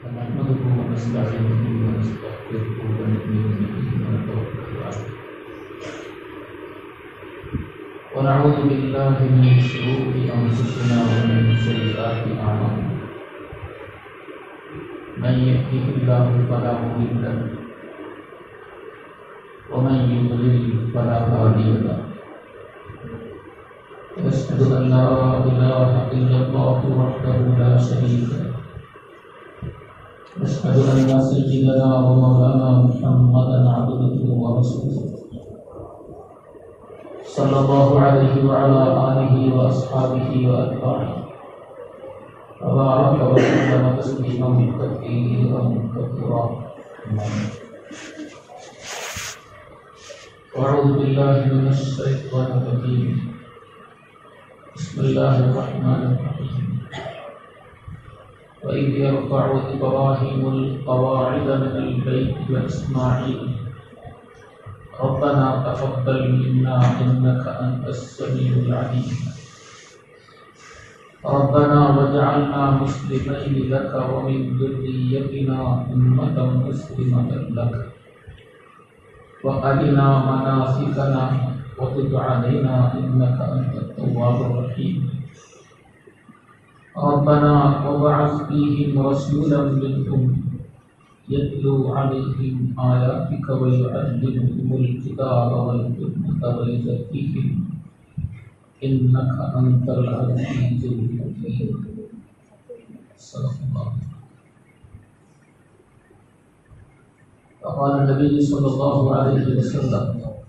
نحمده ونستعينه ونستغفره ونؤمن به ونتوكل عليه ونعوذ بالله من شرور أنفسنا ومن سيئات أعمالنا من يهده الله فلا مضل له ومن يضلل فلا هادي له أشهد أن لا إله إلا الله وحده لا شريك له أشهد أن سيدنا ومولانا محمدا عبده ورسوله صلى الله عليه وعلى آله وأصحابه وأتباعه وبارك وسلم تسليما كثيرا كثيرا أعوذ بالله من الشيطان الرجيم بسم الله الرحمن الرحيم وإذ يرفع إبراهيم القواعد من البيت وإسماعيل ربنا تقبل منا إنك أنت السميع العليم ربنا واجعلنا مسلمين لك ومن ذريتنا أمة مسلمة لك وأرنا مناسكنا وتب علينا إنك أنت التواب الرحيم ربنا وابعث فيهم رسولا منهم يتلو عليهم آياتك ويعلمهم الكتاب والحكمة ويزكيهم إنك أنت العزيز الحكيم صدق الله. وقال النبي صلى الله عليه وسلم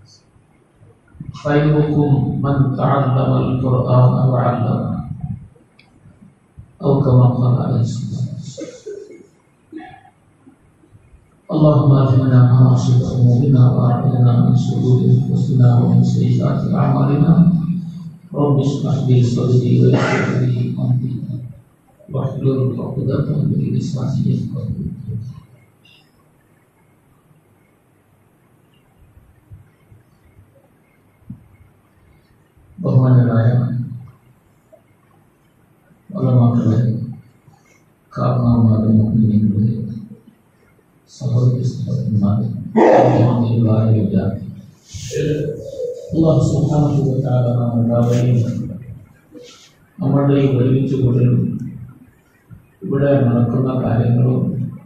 خيركم من تعلم القرآن وعلمه أو كما قال عليه الصلاة والسلام. اللهم أجعلنا مناصب أمورنا وأعلنا من شرور أنفسنا ومن سيئات أعمالنا رب اشرح لي صدري ويسر لي أمري واحلل عقدة من لساني يفقهوا قولي. ബഹുമാന്യരായ ഉലമാക്കളെ, കാരണവന്മാരെ, മുഅ്മിനീങ്ങളെ, സഹോദരി സഹോദരന്മാരെ, വിദ്യാർത്ഥി, അല്ലാഹു സുബ്ഹാനഹു വ തആല നാം എല്ലാവരെയും നമ്മളുടെ ഈ ഒരുമിച്ച് കൂടലും ഇവിടെ നടക്കുന്ന കാര്യങ്ങളും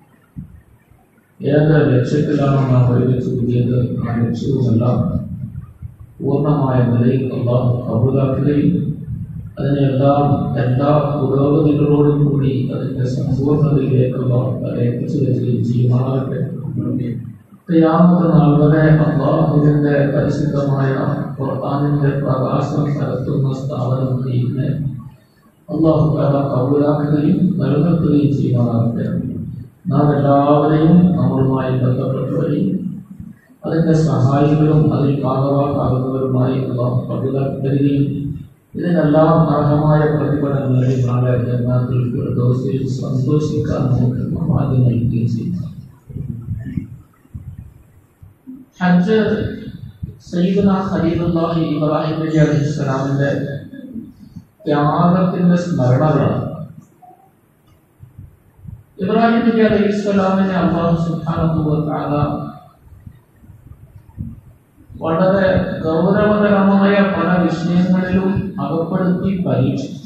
ഏത് ലക്ഷ്യത്തിലാണോ നാം ഒരുമിച്ച് കൂടിയത് ആ ലക്ഷ്യവുമെല്ലാം പൂർണ്ണമായ നിലയിൽ അല്ലാഹു കബൂലാക്കുകയും അതിനെല്ലാം എല്ലാ പുരോഗതികളോടും കൂടി അതിൻ്റെ സമ്പൂർണ്ണതയിലേക്ക് എത്തിച്ചു വരികയും ചെയ്യുമാറാകട്ടെ. ഖിയാമത്ത് നാൾ വരെ അല്ലാഹുവിൻ്റെ പരിശുദ്ധമായ ഖുർആനിൻ്റെ പ്രകാശം പരത്തുന്ന സ്ഥാപനം ചെയ്യുന്ന അല്ലാഹു തആല കബൂലാക്കുകയും നിലനിർത്തുകയും ചെയ്യുമാറാകട്ടെ. നാം എല്ലാവരെയും നമ്മളുമായി ബന്ധപ്പെട്ടവരെയും അതിൻ്റെ സഹായികളും അതിൽ ഭാഗവാക്കാകുന്നവരുമായി അല്ലാഹു കബൂലാക്കുകയും ഇതിനെല്ലാം അർഹമായ പ്രതിഫലങ്ങളിൽ നാളെ ജന്നാത്തുൽ ഫിർദൗസിൽ സന്തോഷിക്കാൻ നമുക്ക് ആദ്യം നൽകുകയും ചെയ്യുന്നു. ഹജ്ജ് സയ്യിദുനാ ഖലീലുല്ലാഹി ഇബ്രാഹിം നബി അലൈഹിസ്സലാമിൻ്റെ ത്യാഗത്തിൻ്റെ സ്മരണകളാണ്. ഇബ്രാഹിം നബി അലൈഹിസ്സലാമിനെ അല്ലാഹു സുബ്ഹാനഹു വ തആല വളരെ ഗൗരവതരമായ പല വിഷയങ്ങളിലും അകപ്പെടുത്തി പരീക്ഷിച്ചു.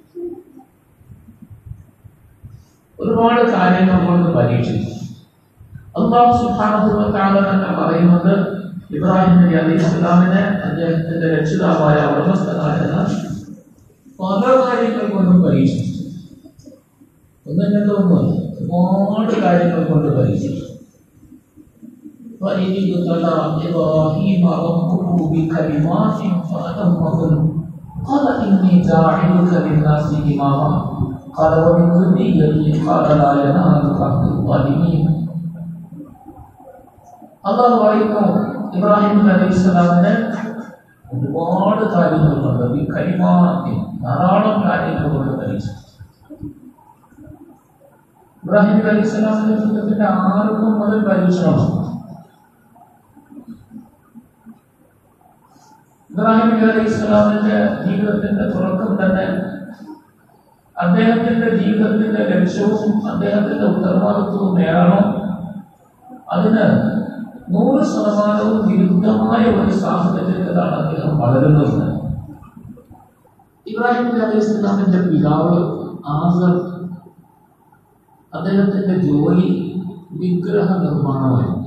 ഒരുപാട് കാര്യങ്ങൾ കൊണ്ട് പരീക്ഷിച്ചു. അല്ലാഹു സുബ്ഹാനഹു വ തആല തന്നെ പറയുന്നത് ഇബ്രാഹിം നബി അലൈഹിസ്സലാമിനെ അദ്ദേഹത്തിന്റെ രക്ഷിതാവായ ഉടമസ്ഥനായ പല കാര്യങ്ങൾ കൊണ്ടും പരീക്ഷിച്ചു. ഒന്നും രണ്ടൊന്നും ഒരുപാട് കാര്യങ്ങൾ കൊണ്ട് പരീക്ഷിച്ചു. وَإِذِ ابْتَلَى إِبْرَاهِيمَ رَبُّهُ بِكَلِمَاتٍ فَأَتَمَّهُنَّ قَالَ إِنِّي جَاعِلُكَ لِلنَّاسِ إِمَامًا قَالَ وَمِنْ ذُرِّيَّتِي قَالَ لَا يَنَالُ عَهْدِ الظَّالِمِينَ. അല്ലാഹു പറയുന്നു, ഇബ്രാഹിം നബി അലൈഹിസ്സലാമിനെ ഒരുപാട് കാര്യങ്ങൾ കൊണ്ട് ബികലിമാത്തിൻ ധാരാളം കാര്യങ്ങൾ കൊണ്ട് പരീക്ഷിച്ചു. ഇബ്രാഹിം നബി അലൈഹിസ്സലാമിന്റെ ജീവിതത്തിന്റെ ആർക്കും മുതൽ പരീക്ഷണമാണ്. ഇബ്രാഹിം നബി അലൈഹിസ്സലാമിന്റെ ജീവിതത്തിന്റെ തുടക്കം തന്നെ അദ്ദേഹത്തിന്റെ ജീവിതത്തിന്റെ ലക്ഷ്യവും അദ്ദേഹത്തിന്റെ ഉത്തരവാദിത്വവും നേടണം. അതിന് 100% വിരുദ്ധമായ ഒരു സാഹചര്യത്തിലാണ് അദ്ദേഹം വളരുന്നത്. ഇബ്രാഹിം നബി അലൈഹി സ്വലാമിന്റെ പിതാവ് ആസർ, അദ്ദേഹത്തിന്റെ ജോലി വിഗ്രഹ നിർമ്മാണമായിരുന്നു.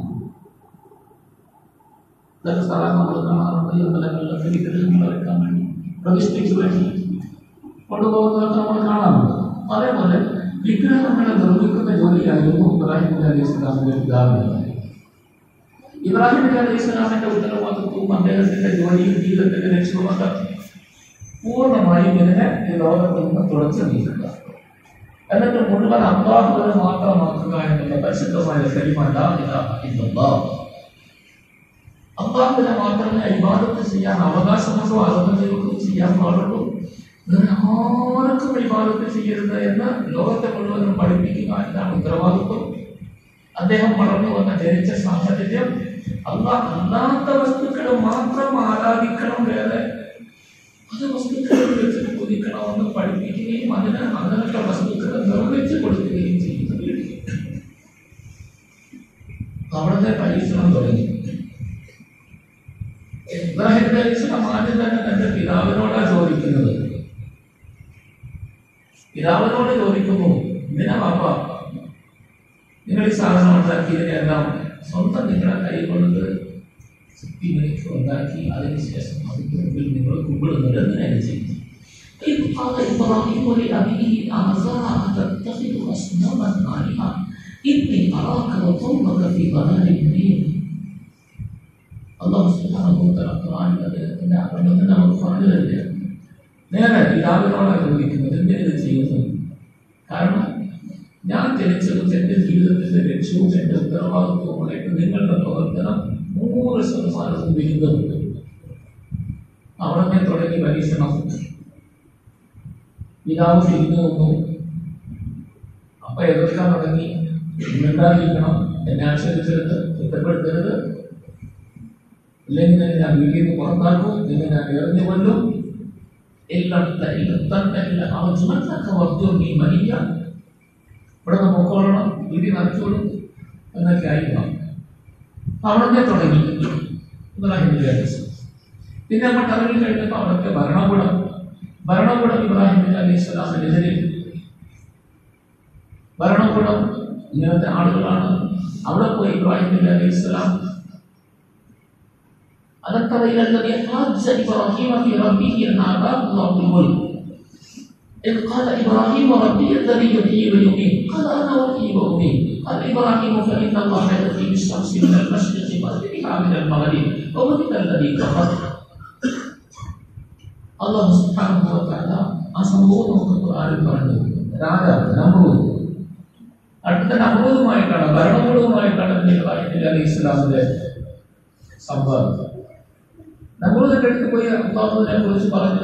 ഇതൊക്കെ സാധാരണ നമ്മൾ കാണാറുണ്ട്. ഈ അമ്പലങ്ങളിലൊക്കെ വിഗ്രഹങ്ങൾ വരയ്ക്കാൻ വേണ്ടി, പ്രതിഷ്ഠയ്ക്ക് വേണ്ടി കൊണ്ടുപോകുന്നതൊക്കെ നമ്മൾ കാണാറുണ്ട്. അതേപോലെ വിഗ്രഹങ്ങളെ നിർമ്മിക്കുന്ന ജോലിയായിരുന്നു ഇബ്രാഹിം നബി അലൈഹി സ്വലാമിന്റെ പിതാവിന്. ഇബ്രാഹിം നബി അലൈഹി സ്വലാമിന്റെ ഉത്തരവാദിത്വവും അദ്ദേഹത്തിന്റെ ജോലിയും ജീവിതത്തിന്റെ ലക്ഷ്യവുമൊക്കെ പൂർണ്ണമായും ഇതിനെ ഈ ലോകത്തിൽ നിന്ന് തുടച്ചു നീക്കുക, എന്നിട്ട് മുഴുവൻ അല്ലാഹുവിനെ മാത്രമാക്കുക എന്നുള്ള പരിശുദ്ധമായ കലിമ ലാ ഇലാഹ ഇല്ലല്ലാഹ്. അല്ലാഹുവിനെ മാത്രമേ ഇബാദത്ത് ചെയ്യാൻ അവകാശമുള്ളൂ, അർഹതയുള്ളൂ, ചെയ്യാൻ പാടുള്ളൂ. ആർക്കും ഇബാദത്ത് ചെയ്യരുത് എന്ന് ലോകത്തെ മുഴുവനും പഠിപ്പിക്കുക എന്നാണ് ഉത്തരവാദിത്വം. അദ്ദേഹം വളർന്നു വന്ന ജനിച്ച സാഹചര്യം അല്ലാഹ് അല്ലാത്ത വസ്തുക്കളെ മാത്രം ആരാധിക്കണം, വേറെ അത് വസ്തുക്കളിൽ വെച്ചിട്ട് കൊതിക്കണമെന്ന് പഠിപ്പിക്കുകയും അതിന് അങ്ങനത്തെ വസ്തുക്കളെ നിർമ്മിച്ചു കൊടുക്കുകയും ചെയ്യുന്ന വീട്. അവിടുത്തെ പരീക്ഷണം തുടങ്ങി. ഇബ്രാഹിം അലൈഹി സ്വലാം ആദ്യം തന്നെ തന്റെ പിതാവിനോടാണ് ചോദിക്കുന്നത്. പിതാവിനോട് ചോദിക്കുന്നു, ഇതിനെ വാപ്പ നിങ്ങൾ ഈ സാധനം ഉണ്ടാക്കിയതിനെല്ലാം സ്വന്തം നിങ്ങളെ കൈകൊണ്ട് ഉണ്ടാക്കി അതിനുശേഷം അതിന്റെ മുമ്പിൽ നിങ്ങൾ കുമ്പിടുന്നത് എന്തിനാണ് ചെയ്യുന്നത്? അല്ലാഹു സുബ്ഹാനഹു വ തആല അദ്ദേഹത്തിന്റെ ആഗ്രഹം നമുക്ക് പറഞ്ഞു തരിക. നേരെ പിതാവിനോടാണ് ചോദിക്കുന്നത്, എന്തിനത് ചെയ്യുന്നത്? കാരണം ഞാൻ ജനിച്ചതും എന്റെ ജീവിതത്തിന്റെ ലക്ഷ്യവും എന്റെ ഉത്തരവാദിത്വവുമായിട്ട് നിങ്ങളുടെ പ്രവർത്തനം 100% വിരുദ്ധമുണ്ട്. അവിടെ തുടങ്ങി പരീക്ഷണം. പിതാവ് തിരിഞ്ഞു വന്നു. അപ്പൊ എതിർക്കാൻ തുടങ്ങി. ഉണ്ടായിരിക്കണം, എന്നെ അനുസരിച്ചെടുത്ത് കുറ്റപ്പെടുത്തരുത്, ഇല്ലെങ്കിൽ ഞാൻ വീട്ടിൽ നിന്ന് പുറത്താക്കും, ഇല്ലെങ്കിൽ ഞാൻ എറിഞ്ഞു കൊല്ലും, എല്ലാം ഇവിടെ നിന്ന് പൊക്കോളണം, വീട്ടിൽ നടത്തോളും എന്നൊക്കെ ആയിരിക്കണം. അവിടെ തുടങ്ങി. പിന്നെ അങ്ങോട്ട് ഇറങ്ങി കഴിഞ്ഞപ്പോൾ അവിടുത്തെ ഭരണകൂടം ഇബ്രാഹിം നബി അലൈഹി സ്വലാമിനെതിരെ. ഭരണകൂടം ഇങ്ങനത്തെ ആളുകളാണ്. അവിടെ പോയി ഇബ്രാഹിം നബി അലൈഹി സ്വലാം ألم تر إلى الذي حاج إبراهيم في ربه أن آتاه الله الملك إذ قال إبراهيم ربي الذي يحيي ويميت قال أنا أحيي وأميت قال إبراهيم فإن الله يأتي بالشمس من المشرق فأت بها من المغرب وبهت الذي كفر. الله سبحانه وتعالى ആ സംഭവം നമുക്ക് ഖുർആനിൽ പറഞ്ഞു. രാജാവ് നമ്രൂദ്, അടുത്ത നമ്രൂദുമായിട്ടാണ്, ഭരണകൂടവുമായിട്ടാണ് ഇബ്രാഹിം നബി അലൈഹി സ്വലാമിന്റെ സംവാദം. നമ്രൂദിന്റെ അടുത്ത് പോയി അല്ലാഹുവിനെ കുറിച്ച് പറഞ്ഞു.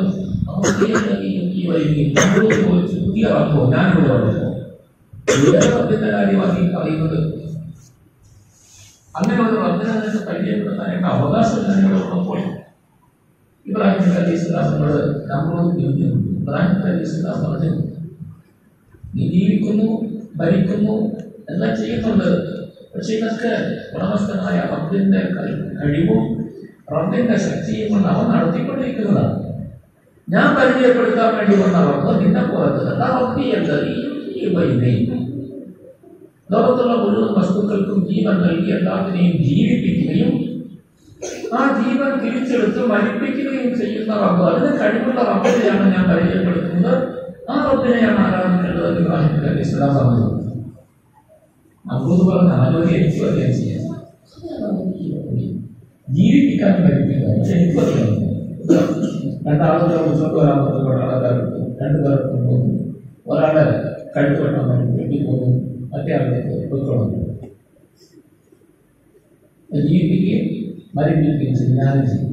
നമ്രൂദ് ചോദിച്ചു, പുതിയ റബ്ബോ ഞാനിവിടെ വളർന്നോ? വേറെ റബ്ബിന്റെ കാര്യമാണ് ഈ പറയുന്നത്. അങ്ങനെ ഒരു റബ്ബിനെ നിനക്ക് പരിചയപ്പെടുത്താനായിട്ട് അവകാശം ഇവിടെ ഉള്ളപ്പോൾ ഇബ്രാഹിം നബി അലൈഹി സ്വലാമിനോട് നമ്രൂദ് ചോദിച്ചു. ഇബ്രാഹിം നബി അലൈഹി സ്വലാം പറഞ്ഞു, നീ ജീവിക്കുന്നു, ഭരിക്കുന്നു, എല്ലാം ചെയ്യുന്നുണ്ട്, പക്ഷെ ഇതൊക്കെ ഉടമസ്ഥനായ റബ്ബിന്റെ കഴിവും റബ്ബിന്റെ ശക്തിയും കൊണ്ട് അവൻ നടത്തിക്കൊണ്ടിരിക്കുന്നതാണ്. ഞാൻ പരിചയപ്പെടുത്താൻ വേണ്ടി വന്ന റബ്ബ് നിന്നെ പുറത്തുണ്ട്. ലോകത്തുള്ള മുഴുവൻ വസ്തുക്കൾക്കും ജീവൻ നൽകി എല്ലാത്തിനെയും ജീവിപ്പിക്കുകയും ആ ജീവൻ തിരിച്ചെടുത്ത് മരിപ്പിക്കുകയും ചെയ്യുന്ന റബ്ബ്, അതിന് കഴിവുള്ള റബ്ബിനെയാണ് ഞാൻ പരിചയപ്പെടുത്തുന്നത്. ആ റബ്ബിനെയാണ് ആരാധിക്കേണ്ടത് ഇബ്രാഹിം നബി അലൈഹി സ്വലാം പറഞ്ഞു. നമ്രൂദ് പറഞ്ഞ ആലോചന എനിക്കും അറിയാൻ ചെയ്യാം, ജീവിപ്പിക്കാൻ മരിപ്പിക്കുക, പക്ഷെ എനിക്കും അറിയാം. രണ്ടാളുകളെ ഉത്സവം വരാൻ പറ്റുന്ന ഒരാളെ രണ്ടുപേരെ കൊണ്ടുപോകുന്നു, ഒരാളെ കഴുത്തുവെട്ടാൻ വേണ്ടി വെട്ടിപ്പോകുന്നു, മറ്റേ ആളിലേക്ക് പൊയ്ക്കൊള്ളുന്നു. ജീവിപ്പിക്കുകയും മരിപ്പിക്കുകയും ചെയ്യാനും ചെയ്യും.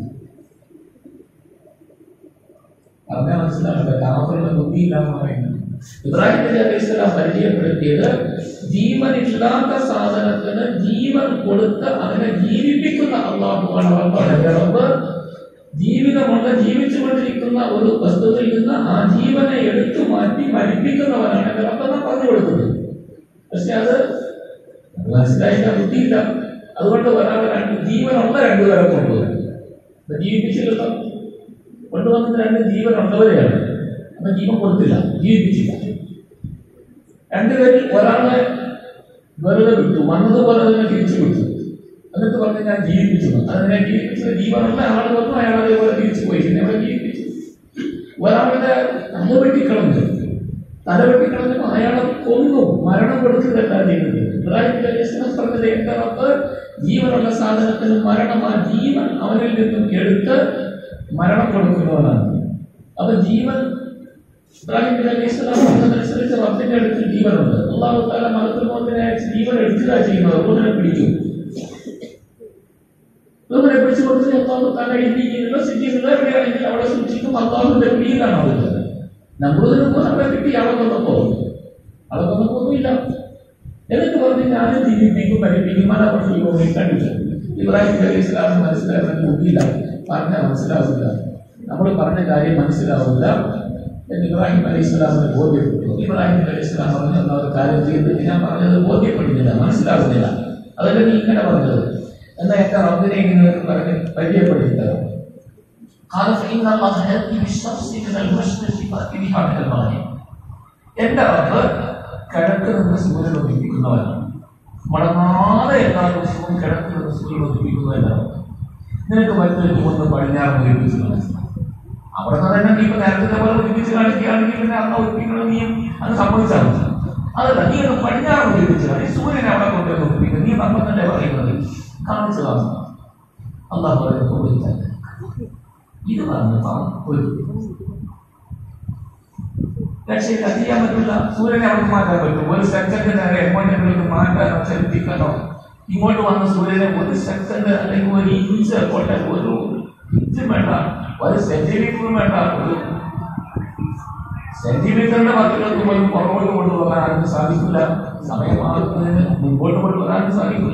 പറഞ്ഞാൽ മനസ്സിലാകട്ടെ, കാമത്തിന്റെ ബുദ്ധിയില്ലാന്ന് പറയുന്നത്. ഇബ്രാഹിം നബി അലൈഹി സ്വലാം പരിചയപ്പെടുത്തിയത് ജീവനില്ലാത്ത സാധനത്തിന് ജീവൻ കൊടുത്ത് അതിനെ ജീവിപ്പിക്കുന്ന അല്ലാഹുവാണ്. ജീവിതമുള്ള ജീവിച്ചുകൊണ്ടിരിക്കുന്ന ഒരു വസ്തുവിൽ നിന്ന് ആ ജീവനെ എടുത്തു മാറ്റി മരിപ്പിക്കുന്നവനാണ് റബ്ബ് പറഞ്ഞു കൊടുക്കുന്നത്. പക്ഷെ അത് മനസ്സിലായില്ല, ബുദ്ധിയില്ല. അതുകൊണ്ട് ഒരാൾ ജീവനുള്ള രണ്ടുപേരെ കൊണ്ടുവരും. അപ്പൊ ജീവിപ്പിച്ചില്ലല്ലോ, കൊണ്ടുവന്നത് രണ്ട് ജീവനുള്ളവരെയാണ്. അപ്പൊ ജീവൻ കൊടുത്തില്ല, ജീവിപ്പിച്ചില്ല. രണ്ടുപേരിൽ ഒരാളെ വെറുതെ വിട്ടു, വന്നതുപോലെ തന്നെ തിരിച്ചു വിട്ടു. എന്നിട്ട് പറഞ്ഞ് ഞാൻ ജീവിപ്പിച്ചു. അതിനെ ജീവിപ്പിച്ചത് ജീവനുള്ള ആൾ വന്നു, അയാൾ അതേപോലെ തിരിച്ചു പോയി. പിന്നെ അവിടെ ജീവിപ്പിച്ചു. ഒരാളുടെ തലവെട്ടിക്കളഞ്ഞപ്പോൾ അയാളെ കൊന്നു, മരണം കൊടുക്കുകയല്ല ചെയ്യുന്നത്. ഇബ്രാഹിം അലൈഹിസ്സലാം പറഞ്ഞത് എന്റെ റബ്ബ് ജീവനുള്ള സാധനത്തിന് മരണം, ആ ജീവൻ അവനിൽ നിന്നും എടുത്ത് മരണം കൊടുക്കുന്നവനാണ്. അപ്പൊ ജീവൻ ഇബ്രാഹിം അലൈഹിസ്സലാം പറഞ്ഞതനുസരിച്ച് റബ്ബിന്റെ അടുത്ത് ജീവനുണ്ട്. അല്ലാഹു തആല മലക്കുൽ മൗത്തിനെ ജീവൻ എടുക്കുക ചെയ്യുന്നത്, റൂഹിനെ പിടിക്കും. റൂഹിനെ പിടിച്ചു കൊടുത്ത് അല്ലാഹു തആല ഇന്നിയിലുള്ള സിദ്ദീഖിലുള്ള എവിടെയാണെങ്കിൽ അവിടെ സൂക്ഷിക്കും. അല്ലാഹുവിന്റെ പിടിയിലാണ് അവരുള്ളത്. നമ്രൂദിനൊപ്പം നമ്മളെ കിട്ടി അളവന്നപ്പോ ഒന്നുമില്ല. എന്നിട്ട് പറഞ്ഞ് ഞാൻ ജീവിപ്പിക്കും, പഠിപ്പിക്കും. കണ്ടില്ല. ഇബ്രാഹിം അലൈഹിസ്സലാമിന് മനസ്സിലാക്കാൻ ബുദ്ധിയില്ല, പറഞ്ഞാൽ മനസ്സിലാവില്ല, നമ്മൾ പറഞ്ഞ കാര്യം മനസ്സിലാവില്ല എന്ന് ഇബ്രാഹിം അലൈഹിസ്സലാമിന് ബോധ്യപ്പെട്ടു. ഇബ്രാഹിം അലൈഹിസ്സലാം പറഞ്ഞ ഒരു കാര്യം ചെയ്തിട്ട് ഞാൻ പറഞ്ഞത് ബോധ്യപ്പെടുന്നില്ല, മനസ്സിലാവുന്നില്ല, അതല്ല നീ ഇങ്ങനെ പറഞ്ഞത് എന്നാൽ എന്റെ റബ്ബിനെ ഇങ്ങനെ പറഞ്ഞ് പരിചയപ്പെടുത്തിത്തരാം. എന്റെ റബ്ബ് കിഴക്ക് നിന്ന് സൂര്യൻ ഉദിപ്പിക്കുന്നവനാണ്. മടങ്ങാതെ എല്ലാ ദിവസവും കിഴക്ക് നിന്ന് സൂര്യൻ ഉദിപ്പിക്കുന്നവനാണ്. നിനക്ക് മറ്റൊരു കൊണ്ട് പടിഞ്ഞാറ് ഉദിപ്പിച്ച് മനസ്സിലാവും. അവിടെ നിന്ന് തന്നെ നീ ഇപ്പൊ നേരത്തെ പോലെ ഉദിപ്പിച്ച് കാണിക്കുകയാണെങ്കിൽ പിന്നെ അന്ന് ഉദിപ്പിക്കണം, നീ അത് സമ്മതിച്ചാൽ മതി. അതല്ല, നീ അത് പടിഞ്ഞാറ് ഉദിപ്പിച്ച് കാണിക്കും, സൂര്യനെ അവിടെ കൊണ്ടുവന്ന് ഉദിപ്പിക്കും. നീ നമ്മൾ തന്നെ പറയുന്നത് കാണിച്ചു കാണും. അള്ളാഹു പറയുന്നത് ഇത് പറഞ്ഞു രക്ഷയില്ല, ചെയ്യാൻ പറ്റില്ല. സൂര്യനെ അവിടെ മാറ്റാൻ പറ്റും. ഒരു സെക്കൻഡ് നേരെ എങ്ങോട്ടെങ്കിലും മാറ്റാനോ ചലിപ്പിക്കാനോ ഇങ്ങോട്ട് വന്ന സൂര്യനെ ഒരു സെക്കൻഡ് അല്ലെങ്കിൽ ഒരു ഇഞ്ച് പോട്ടെ, ഒരു ഇഞ്ചും വേണ്ട, ഒരു സെന്റിമീറ്ററും വേണ്ട, ഒരു സെന്റിമീറ്ററിന്റെ പത്തിലൊന്നും പോലും പുറകോട്ട് കൊണ്ടുപോകാൻ ആർക്കും സാധിക്കില്ല. സമയമാകുന്നതിന് മുമ്പോട്ട് കൊണ്ടുപോകാൻ സാധിക്കില്ല.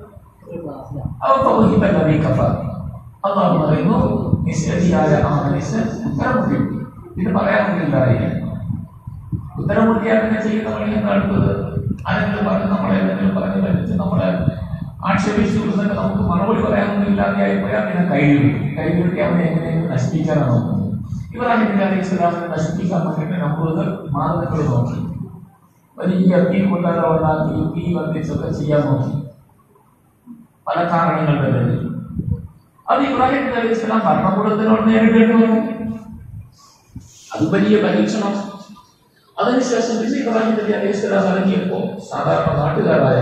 അള്ളാഹു പറയുന്നു, നിശ്ചയിയായ ആ മനുഷ്യൻ ഉത്തരമുട്ടി. ഇത് പറയാനൊന്നുമില്ലായിരിക്കും. ഉത്തരമുട്ടിയാൽ പിന്നെ ചെയ്യുന്ന വഴി അടുത്തത് ആരെങ്കിലും പറഞ്ഞ് നമ്മളെ എന്തെങ്കിലും പറഞ്ഞ് പറ്റിച്ച് നമ്മളെ ആക്ഷേപിച്ചു കൊടുത്തിട്ട് നമുക്ക് മറുപടി പറയാനൊന്നും ഇല്ലാതെയായി പോയാൽ പിന്നെ കൈവിട്ടി അവനെ എങ്ങനെയെങ്കിലും നശിപ്പിക്കാനാണ് നോക്കുന്നത്. ഇബ്രാഹിം അലൈഹിസ്സലാമിനെ നശിപ്പിക്കാൻ വേണ്ടിയിട്ട് നമ്മൾ മാർഗങ്ങൾ നോക്കി, വലിയ തീ കൊണ്ടാലോ ഉണ്ടാക്കി തീ വർദ്ധിച്ചൊക്കെ ചെയ്യാൻ നോക്കി, പല കാരണങ്ങളുടെ പേരിൽ. അത് ഇബ്രാഹിം അലൈഹിസ്സലാം ഭരണകൂടത്തിനോട് നേരിടേണ്ടി വന്നു. അത് വലിയ പരീക്ഷണം. അതിനുശേഷം ഇബ്രാഹിം നബി അലൈഹിസ്സലാം ഇറങ്ങിയപ്പോൾ സാധാരണ നാട്ടുകാരായ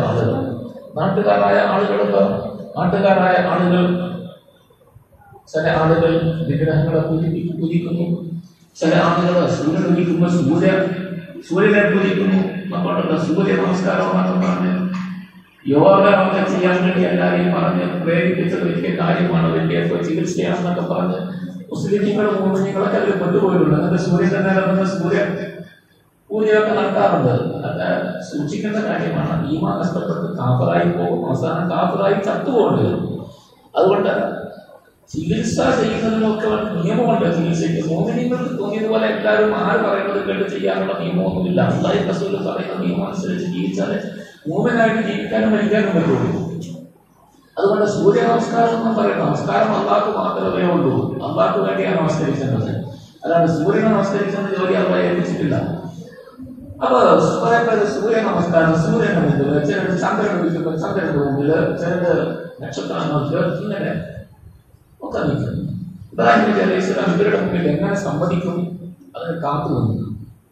ആളുകൾ ചില ആളുകൾ വിഗ്രഹങ്ങളെ പൂജിക്കുന്നു, ചില ആളുകൾ സൂര്യൻ ഉദിക്കുമ്പോൾ സൂര്യനെ പൂജിക്കുന്നു. നമ്മളുള്ള സൂര്യ നമസ്കാരം എന്നൊക്കെ പറഞ്ഞ് യോഗ ഒക്കെ ചെയ്യാൻ വേണ്ടി എല്ലാവരെയും പറഞ്ഞ് പ്രേരിപ്പിച്ചത് വലിയ കാര്യമാണ്, വലിയ ചികിത്സയാണെന്നൊക്കെ പറഞ്ഞ് മുസ്ലിങ്ങളെ മോമിനികളൊക്കെ അതിൽ കൊണ്ടുപോയിട്ടുണ്ട്. എന്നിട്ട് സൂര്യന്റെ നേരെ നിന്ന് സൂര്യ പൂജയൊക്കെ നടത്താറുണ്ട്. അതൊക്കെ സൂക്ഷിക്കേണ്ട കാര്യമാണ്. ഈമാൻ നഷ്ടപ്പെട്ട് കാഫറായി പോകും, അവസാനം കാഫറായി ചത്തുപോകേണ്ടി വരും. അതുകൊണ്ട് ചികിത്സ ചെയ്യുന്നതിനൊക്കെ നിയമമുണ്ട്. ചികിത്സയ്ക്ക് മോമിനിങ്ങൾക്ക് തോന്നിയതുപോലെ എല്ലാവരും ആര് പറയുന്നത് കേട്ട് ചെയ്യാനുള്ള നിയമമൊന്നുമില്ല. അല്ലാഹു റസൂൽ പറയുന്ന നിയമം അനുസരിച്ച് ജീവിച്ചാൽ മോമിനായിട്ട് ജീവിക്കാനും മരിക്കാനും പറ്റുള്ളൂ. അതുകൊണ്ട് സൂര്യ നമസ്കാരം എന്ന് പറയുന്നത് നമസ്കാരം അള്ളാഹ്ക്ക് മാത്രമേ ഉള്ളൂ. അള്ളാഹ്ക്ക് വേണ്ടിയാണ് നമസ്കരിക്കുന്നത്. അല്ലാണ്ട് സൂര്യനെ നമസ്കരിക്കുന്ന ജോലി അള്ളാഹ് ഏൽപ്പിച്ചിട്ടില്ല. അപ്പൊ സൂര്യ നമസ്കാരം സൂര്യന്റെ മുമ്പിൽ, ചിലർ ചന്ദ്രൻ വിളിക്കുമ്പോൾ ചന്ദ്രന്റെ മുമ്പിൽ, ചിലർ നക്ഷത്രങ്ങൾക്ക് ഇങ്ങനെ ഒക്കെ നിൽക്കുന്നു. ഇബ്രാഹിം നബി അലൈഹിസ്സലാം ഇവരുടെ മുമ്പിൽ എങ്ങനെ സമ്മതിക്കും? അതിന് കാത്തു നിന്നു.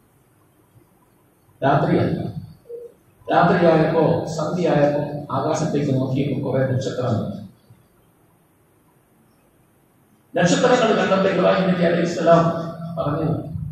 രാത്രിയായപ്പോ സന്ധ്യയായപ്പോ ആകാശത്തേക്ക് നോക്കിയപ്പോൾ കുറെ നക്ഷത്രങ്ങൾ കണ്ടപ്പോൾ ഇബ്രാഹിം നബി അലൈഹിസ്സലാം പറഞ്ഞു,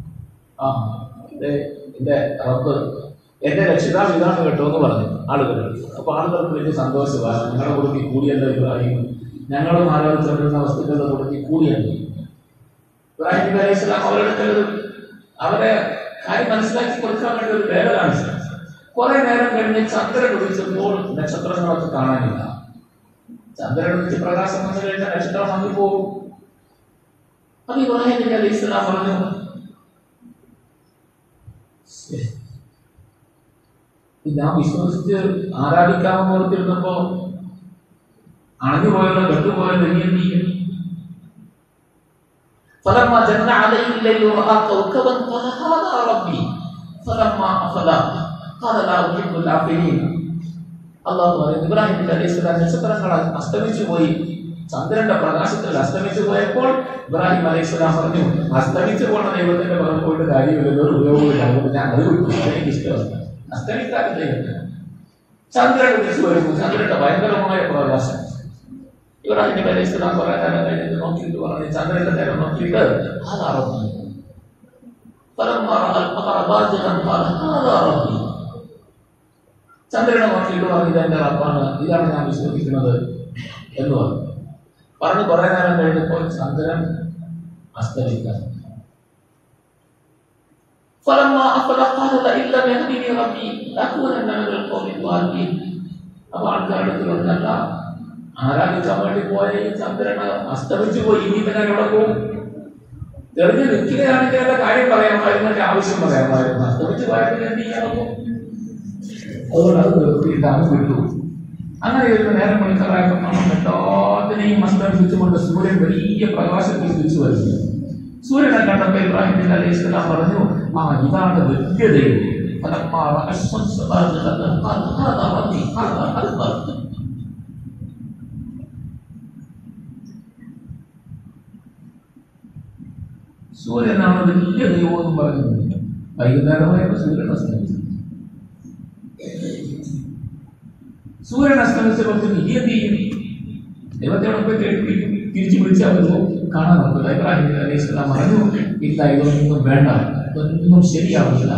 എന്റെ റബ്ബ് എന്റെ രക്ഷിതാവ് ഇതാണ് കേട്ടോ എന്ന് പറഞ്ഞു ആളുകൾ. അപ്പൊ ആളുകൾക്ക് വലിയ സന്തോഷമാണ്. ഞങ്ങളുടെ കൊടുക്കി കൂടിയല്ലോ ഇബ്രാഹിം, ഞങ്ങളും ആലോചിച്ചിരുന്ന വസ്തുക്കളുടെ കൊടുക്കി കൂടിയല്ലോ. ഇബ്രാഹിം നബി അലൈഹിസ്സലാം അവരെ കാര്യം മനസ്സിലാക്കി കൊടുക്കാൻ വേണ്ടി ഒരു വേല കാണിച്ചു. കുറെ നേരം കഴിഞ്ഞ് ചന്ദ്രൻ ഉദിച്ചപ്പോൾ നക്ഷത്രങ്ങളൊക്കെ കാണാനില്ല. ചന്ദ്രൻ ഉദിച്ച് പ്രകാശം വന്നു കഴിഞ്ഞാൽ നക്ഷത്രം മങ്ങിപ്പോകും. അത് ഇബ്രാഹിം നബി അലൈഹിസ്സലാം പറഞ്ഞു, ഞാൻ വിശ്വസിച്ച് ആരാധിക്കാമെന്ന് ഓർത്തിരുന്നപ്പോ അണഞ്ഞുപോയല്ലോ കെട്ടുപോയല്ലോ ഇനി എന്ത് ചെയ്യും? فلما جن عليه الليل ورأى كوكبا قال هذا ربي فلما أفل قال لا أحب الآفلين. അള്ളാഹു പറയുന്നു, ഇബ്രാഹിം നബി അലൈഹി സ്വലാം നക്ഷത്രങ്ങൾ അസ്തമിച്ചു പോയി, ചന്ദ്രന്റെ പ്രകാശത്തിൽ അസ്തമിച്ചു പോയപ്പോൾ ഇബ്രാഹിം അലൈഹി സ്വലാം പറഞ്ഞു, അസ്തമിച്ചു പോണ ദൈവത്തിന്റെ പുറത്ത് പോയിട്ട് കാര്യമില്ലല്ലോ, ഉപയോഗമില്ല, അതുകൊണ്ട് ഞാൻ അത് വിട്ടു, എനിക്ക് ഇഷ്ടമല്ല. അസ്തമിക്കാത്ത ദൈവത്തിന് ചന്ദ്രൻ ഉദിച്ചു വരുന്നു, ചന്ദ്രന്റെ ഭയങ്കരമായ പ്രകാശം. ഇബ്രാഹിം നബി അലൈഹി സ്വലാം കുറെ നേരം കഴിഞ്ഞിട്ട് നോക്കിയിട്ട് പറഞ്ഞു, ചന്ദ്രന്റെ നേരം നോക്കിയിട്ട് ചന്ദ്രനെ നോക്കിയിട്ട് പറഞ്ഞു, ഇതെന്റെ റബ്ബാണ്, ഇതാണ് ഞാൻ വിശ്വസിക്കുന്നത് എന്ന് പറഞ്ഞു കുറെ നേരം കഴിഞ്ഞപ്പോൾ ചന്ദ്രൻ അസ്തമിക്കാൻ. അപ്പൊ ആൾക്കാരുടെ ആരാധിക്കാൻ വേണ്ടി പോയ ഈ ചന്ദ്രന് അസ്തമിച്ചു പോയി, ഇനിയിപ്പോ ഞാൻ എവിടെ പോകും? തെളിഞ്ഞ് നിൽക്കുകയാണെങ്കിൽ അല്ല കാര്യം പറയാമായിരുന്നു, എന്റെ ആവശ്യം പറയാമായിരുന്നു. അസ്തമിച്ചു പോയപ്പോൾ എന്ത് ചെയ്യാമോ? അതുകൊണ്ട് അത് നിർത്തിയിട്ടാണ് വിട്ടു. അങ്ങനെ ഒരു നേരം മണിക്കൂറായപ്പോൾ നമ്മൾ എല്ലാത്തിനെയും അസ്തമിച്ചുകൊണ്ട് സൂര്യൻ വലിയ പ്രകാശത്തിൽ തിരിച്ചു വരുന്നു. സൂര്യനെ കണ്ടപ്പോൾ ഇബ്രാഹിം നബി അലൈഹി സ്വലാം പറഞ്ഞു, ആ ഇതാണ് വലിയ ദൈവം. സൂര്യനാണ് വലിയ ദൈവം എന്ന് പറയുന്നത്. വൈകുന്നേരമായപ്പോൾ സൂര്യൻ അസ്തമിച്ചു. സൂര്യൻ അസ്തമിച്ചപ്പോൾ ഇനി എന്ത് ചെയ്യും? ദൈവത്തോടെ പോയി കേൾപ്പിക്കും, തിരിച്ചു വിളിച്ചാൽ വരുമോ? കാണാൻ നോക്കില്ല. ഇബ്രാഹിം നബി അലൈഹി സ്വലാം പറഞ്ഞു, ഇല്ല, ഇതൊന്നും വേണ്ട, ഇതൊന്നും ശരിയാവില്ല.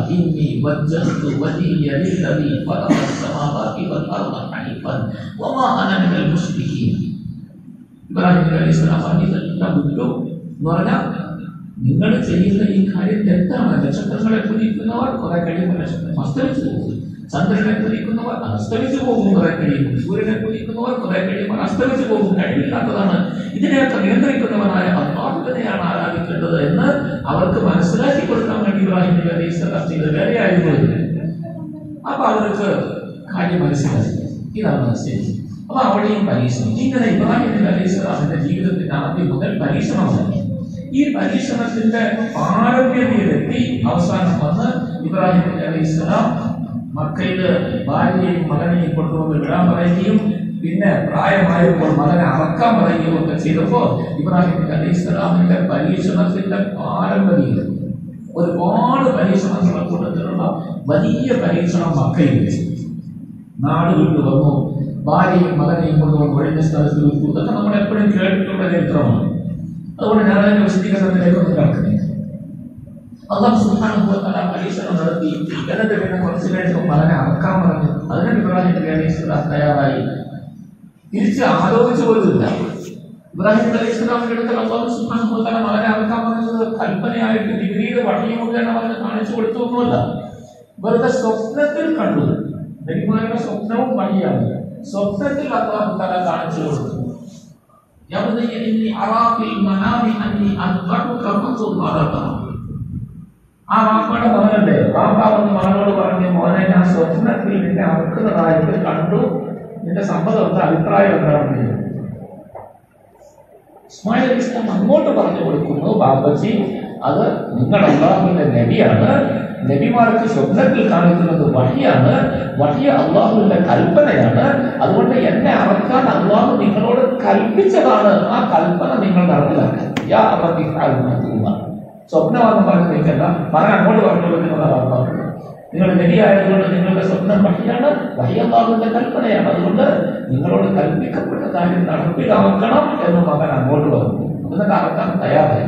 ഇബ്രാഹിം നബി അലൈഹി സ്വലാം പറഞ്ഞു, ഇതെല്ലാം വിട്ടു എന്ന് പറഞ്ഞാൽ നിങ്ങൾ ചെയ്യുന്ന ഈ കാര്യം തെറ്റാണ്. നക്ഷത്രങ്ങളെ പൂജിക്കുന്നവർ കുറെ കഴിയുമ്പോൾ നക്ഷത്രം അസ്തമിച്ചു പോകും. ചന്ദ്രനെ പൂജിക്കുന്നവർ അസ്തമിച്ചു പോകും കുറെ കഴിയുമ്പോൾ. സൂര്യനെ പൂജിക്കുന്നവർ കുറെ കഴിയുമ്പോൾ അസ്തമിച്ചു പോകും. കഴിവില്ലാത്തതാണ്. ഇതിനെയൊക്കെ നിയന്ത്രിക്കുന്നവനായ അല്ലാഹുവിനെയാണ് ആരാധിക്കേണ്ടത് എന്ന് അവർക്ക് മനസ്സിലാക്കി കൊടുക്കാൻ വേണ്ടി ഇബ്രാഹിം നബി അലൈഹി സ്വലാം ചെയ്ത വേലയായിരുന്നു. അപ്പൊ അവർക്ക് കാര്യം മനസ്സിലാക്കി, ഇതാണ് ശരി. അപ്പൊ അവിടെയും പരീക്ഷണം. ഇങ്ങനെ ഇബ്രാഹിം നബി അലൈഹി സ്വലാമിന്റെ ജീവിതത്തിന്റെ ആദ്യം മുതൽ പരീക്ഷണമാണ്. ഈ പരീക്ഷണത്തിന്റെ പാരമ്പര്യത്തിലെത്തി അവസാനം വന്ന് ഇബ്രാഹിം നബി അലൈഹി സ്വലാം മക്കയില് ഭാര്യയെയും മകനെയും കൊണ്ടുവന്ന് വിടാൻ പറയുകയും പിന്നെ പ്രായമായപ്പോൾ മകനെ അറക്കാൻ പറയുകയും ഒക്കെ ചെയ്തപ്പോൾ ഇബ്രാഹിം നബി അലൈഹി സ്വലാമിന്റെ പരീക്ഷണത്തിന്റെ പാരമ്പര്യം ഒരുപാട് പരീക്ഷണങ്ങളെ കൂട്ടത്തിലുള്ള വലിയ പരീക്ഷണം മക്കയിൽ വെച്ചു. നാട് വിട്ടു വന്നു, ഭാര്യയും മകനെയും കൊണ്ടുവന്ന് ഒഴിഞ്ഞ സ്ഥലത്ത് വിട്ടു. ഇതൊക്കെ നമ്മൾ എപ്പോഴും കേട്ടിട്ടുള്ള ചരിത്രമാണ്. അതുകൊണ്ട് ഞാൻ അതിന്റെ വിശദീകരണത്തിലേക്കൊന്നും കിടക്കുന്നില്ല. അല്ലാഹു സുബ്ഹാനഹു വ തആല പരീക്ഷണം നടത്തി. എന്നിട്ട് പിന്നെ കുറച്ച് കഴിഞ്ഞപ്പോൾ മകനെ അറക്കാൻ പറഞ്ഞു. അതിന് ഇബ്രാഹിം നബി അലൈഹി സ്വലാം തയ്യാറായി. തിരിച്ച് ആലോചിച്ചു പോലുമില്ല. ഇബ്രാഹിം നബി അലൈഹി സ്വലാമിന്റെ അടുത്ത് അല്ലാഹു സുബ്ഹാനഹു വ തആല മകനെ അറക്കാൻ പറഞ്ഞത് കൽപ്പനയായിട്ട് ജിബ്രീൽ വഹി മുഖേന അവന് കാണിച്ചു കൊടുത്തൊന്നുമല്ല. വെറുതെ സ്വപ്നത്തിൽ കണ്ടു. നബിമാരുടെ സ്വപ്നവും വഹിയാണ്. സ്വപ്നത്തിൽ അല്ലാഹു തആല കാണിച്ചു കൊടുത്തു. ആ വാപ്പയുടെ മകനല്ലേ, വാപ്പ വന്ന് മകനോട് പറഞ്ഞു, മോനെ ഞാൻ സ്വപ്നത്തിൽ നിന്നെ അറക്കുന്നതായിട്ട് കണ്ടു, നിന്റെ സമ്മതം എന്താ, അഭിപ്രായം എന്താണെന്ന്. ഇസ്മായിൽ അലൈഹി ഇസ്ലാം അങ്ങോട്ട് പറഞ്ഞു കൊടുക്കുന്നു, ബാബജി അത് നിങ്ങൾ അല്ലാഹുവിന്റെ നബിയാണ്, നബിമാർക്ക് സ്വപ്നത്തിൽ കാണിക്കുന്നത് വഹിയാണ്, വഹിയ അല്ലാഹുവിന്റെ കൽപ്പനയാണ്. അതുകൊണ്ട് എന്നെ അറക്കാൻ അല്ലാഹു നിങ്ങളോട് കൽപ്പിച്ചതാണ്. ആ കൽപ്പന നിങ്ങൾ നടപ്പിലാക്കുക. സ്വപ്നമാണെന്ന് പറഞ്ഞു നിൽക്കല്ല, മകൻ അങ്ങോട്ട് പറഞ്ഞു കൊടുക്കുന്നതാണ്. നിങ്ങൾ നബിയായതുകൊണ്ട് നിങ്ങളുടെ സ്വപ്നം വഹിയാണ്, വഹി അല്ലാഹുവിന്റെ കൽപ്പനയാണ്. അതുകൊണ്ട് നിങ്ങളോട് കൽപ്പിക്കപ്പെട്ട കാര്യം നടപ്പിലാക്കണം എന്ന് മകൻ അങ്ങോട്ട് പറഞ്ഞു. എന്നിട്ട് അറക്കാൻ തയ്യാറായി.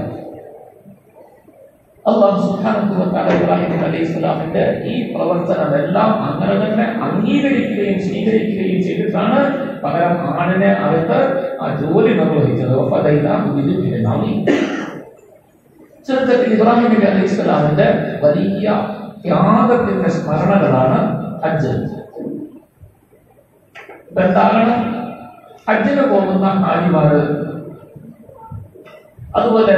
അല്ലാഹു സുബ്ഹാനഹു വ തആല ഇബ്രാഹിം നബി അലൈഹി സ്വലാമിന്റെ ഈ പ്രവർത്തനമെല്ലാം അങ്ങനെ തന്നെ അംഗീകരിക്കുകയും സ്വീകരിക്കുകയും ചെയ്തിട്ടാണ് പകരം ആടിനെ അറുത്ത് ആ ജോലി നിർവഹിച്ചത്. ചെറുക്കത്തിൽ ഇബ്രാഹിം നബി അലൈഹി സ്വലാമിന്റെ വലിയ ത്യാഗത്തിന്റെ സ്മരണകളാണ് ഹജ്ജ്. എന്താണ് ഹജ്ജിന് പോകുന്ന ഹാജിമാര്, അതുപോലെ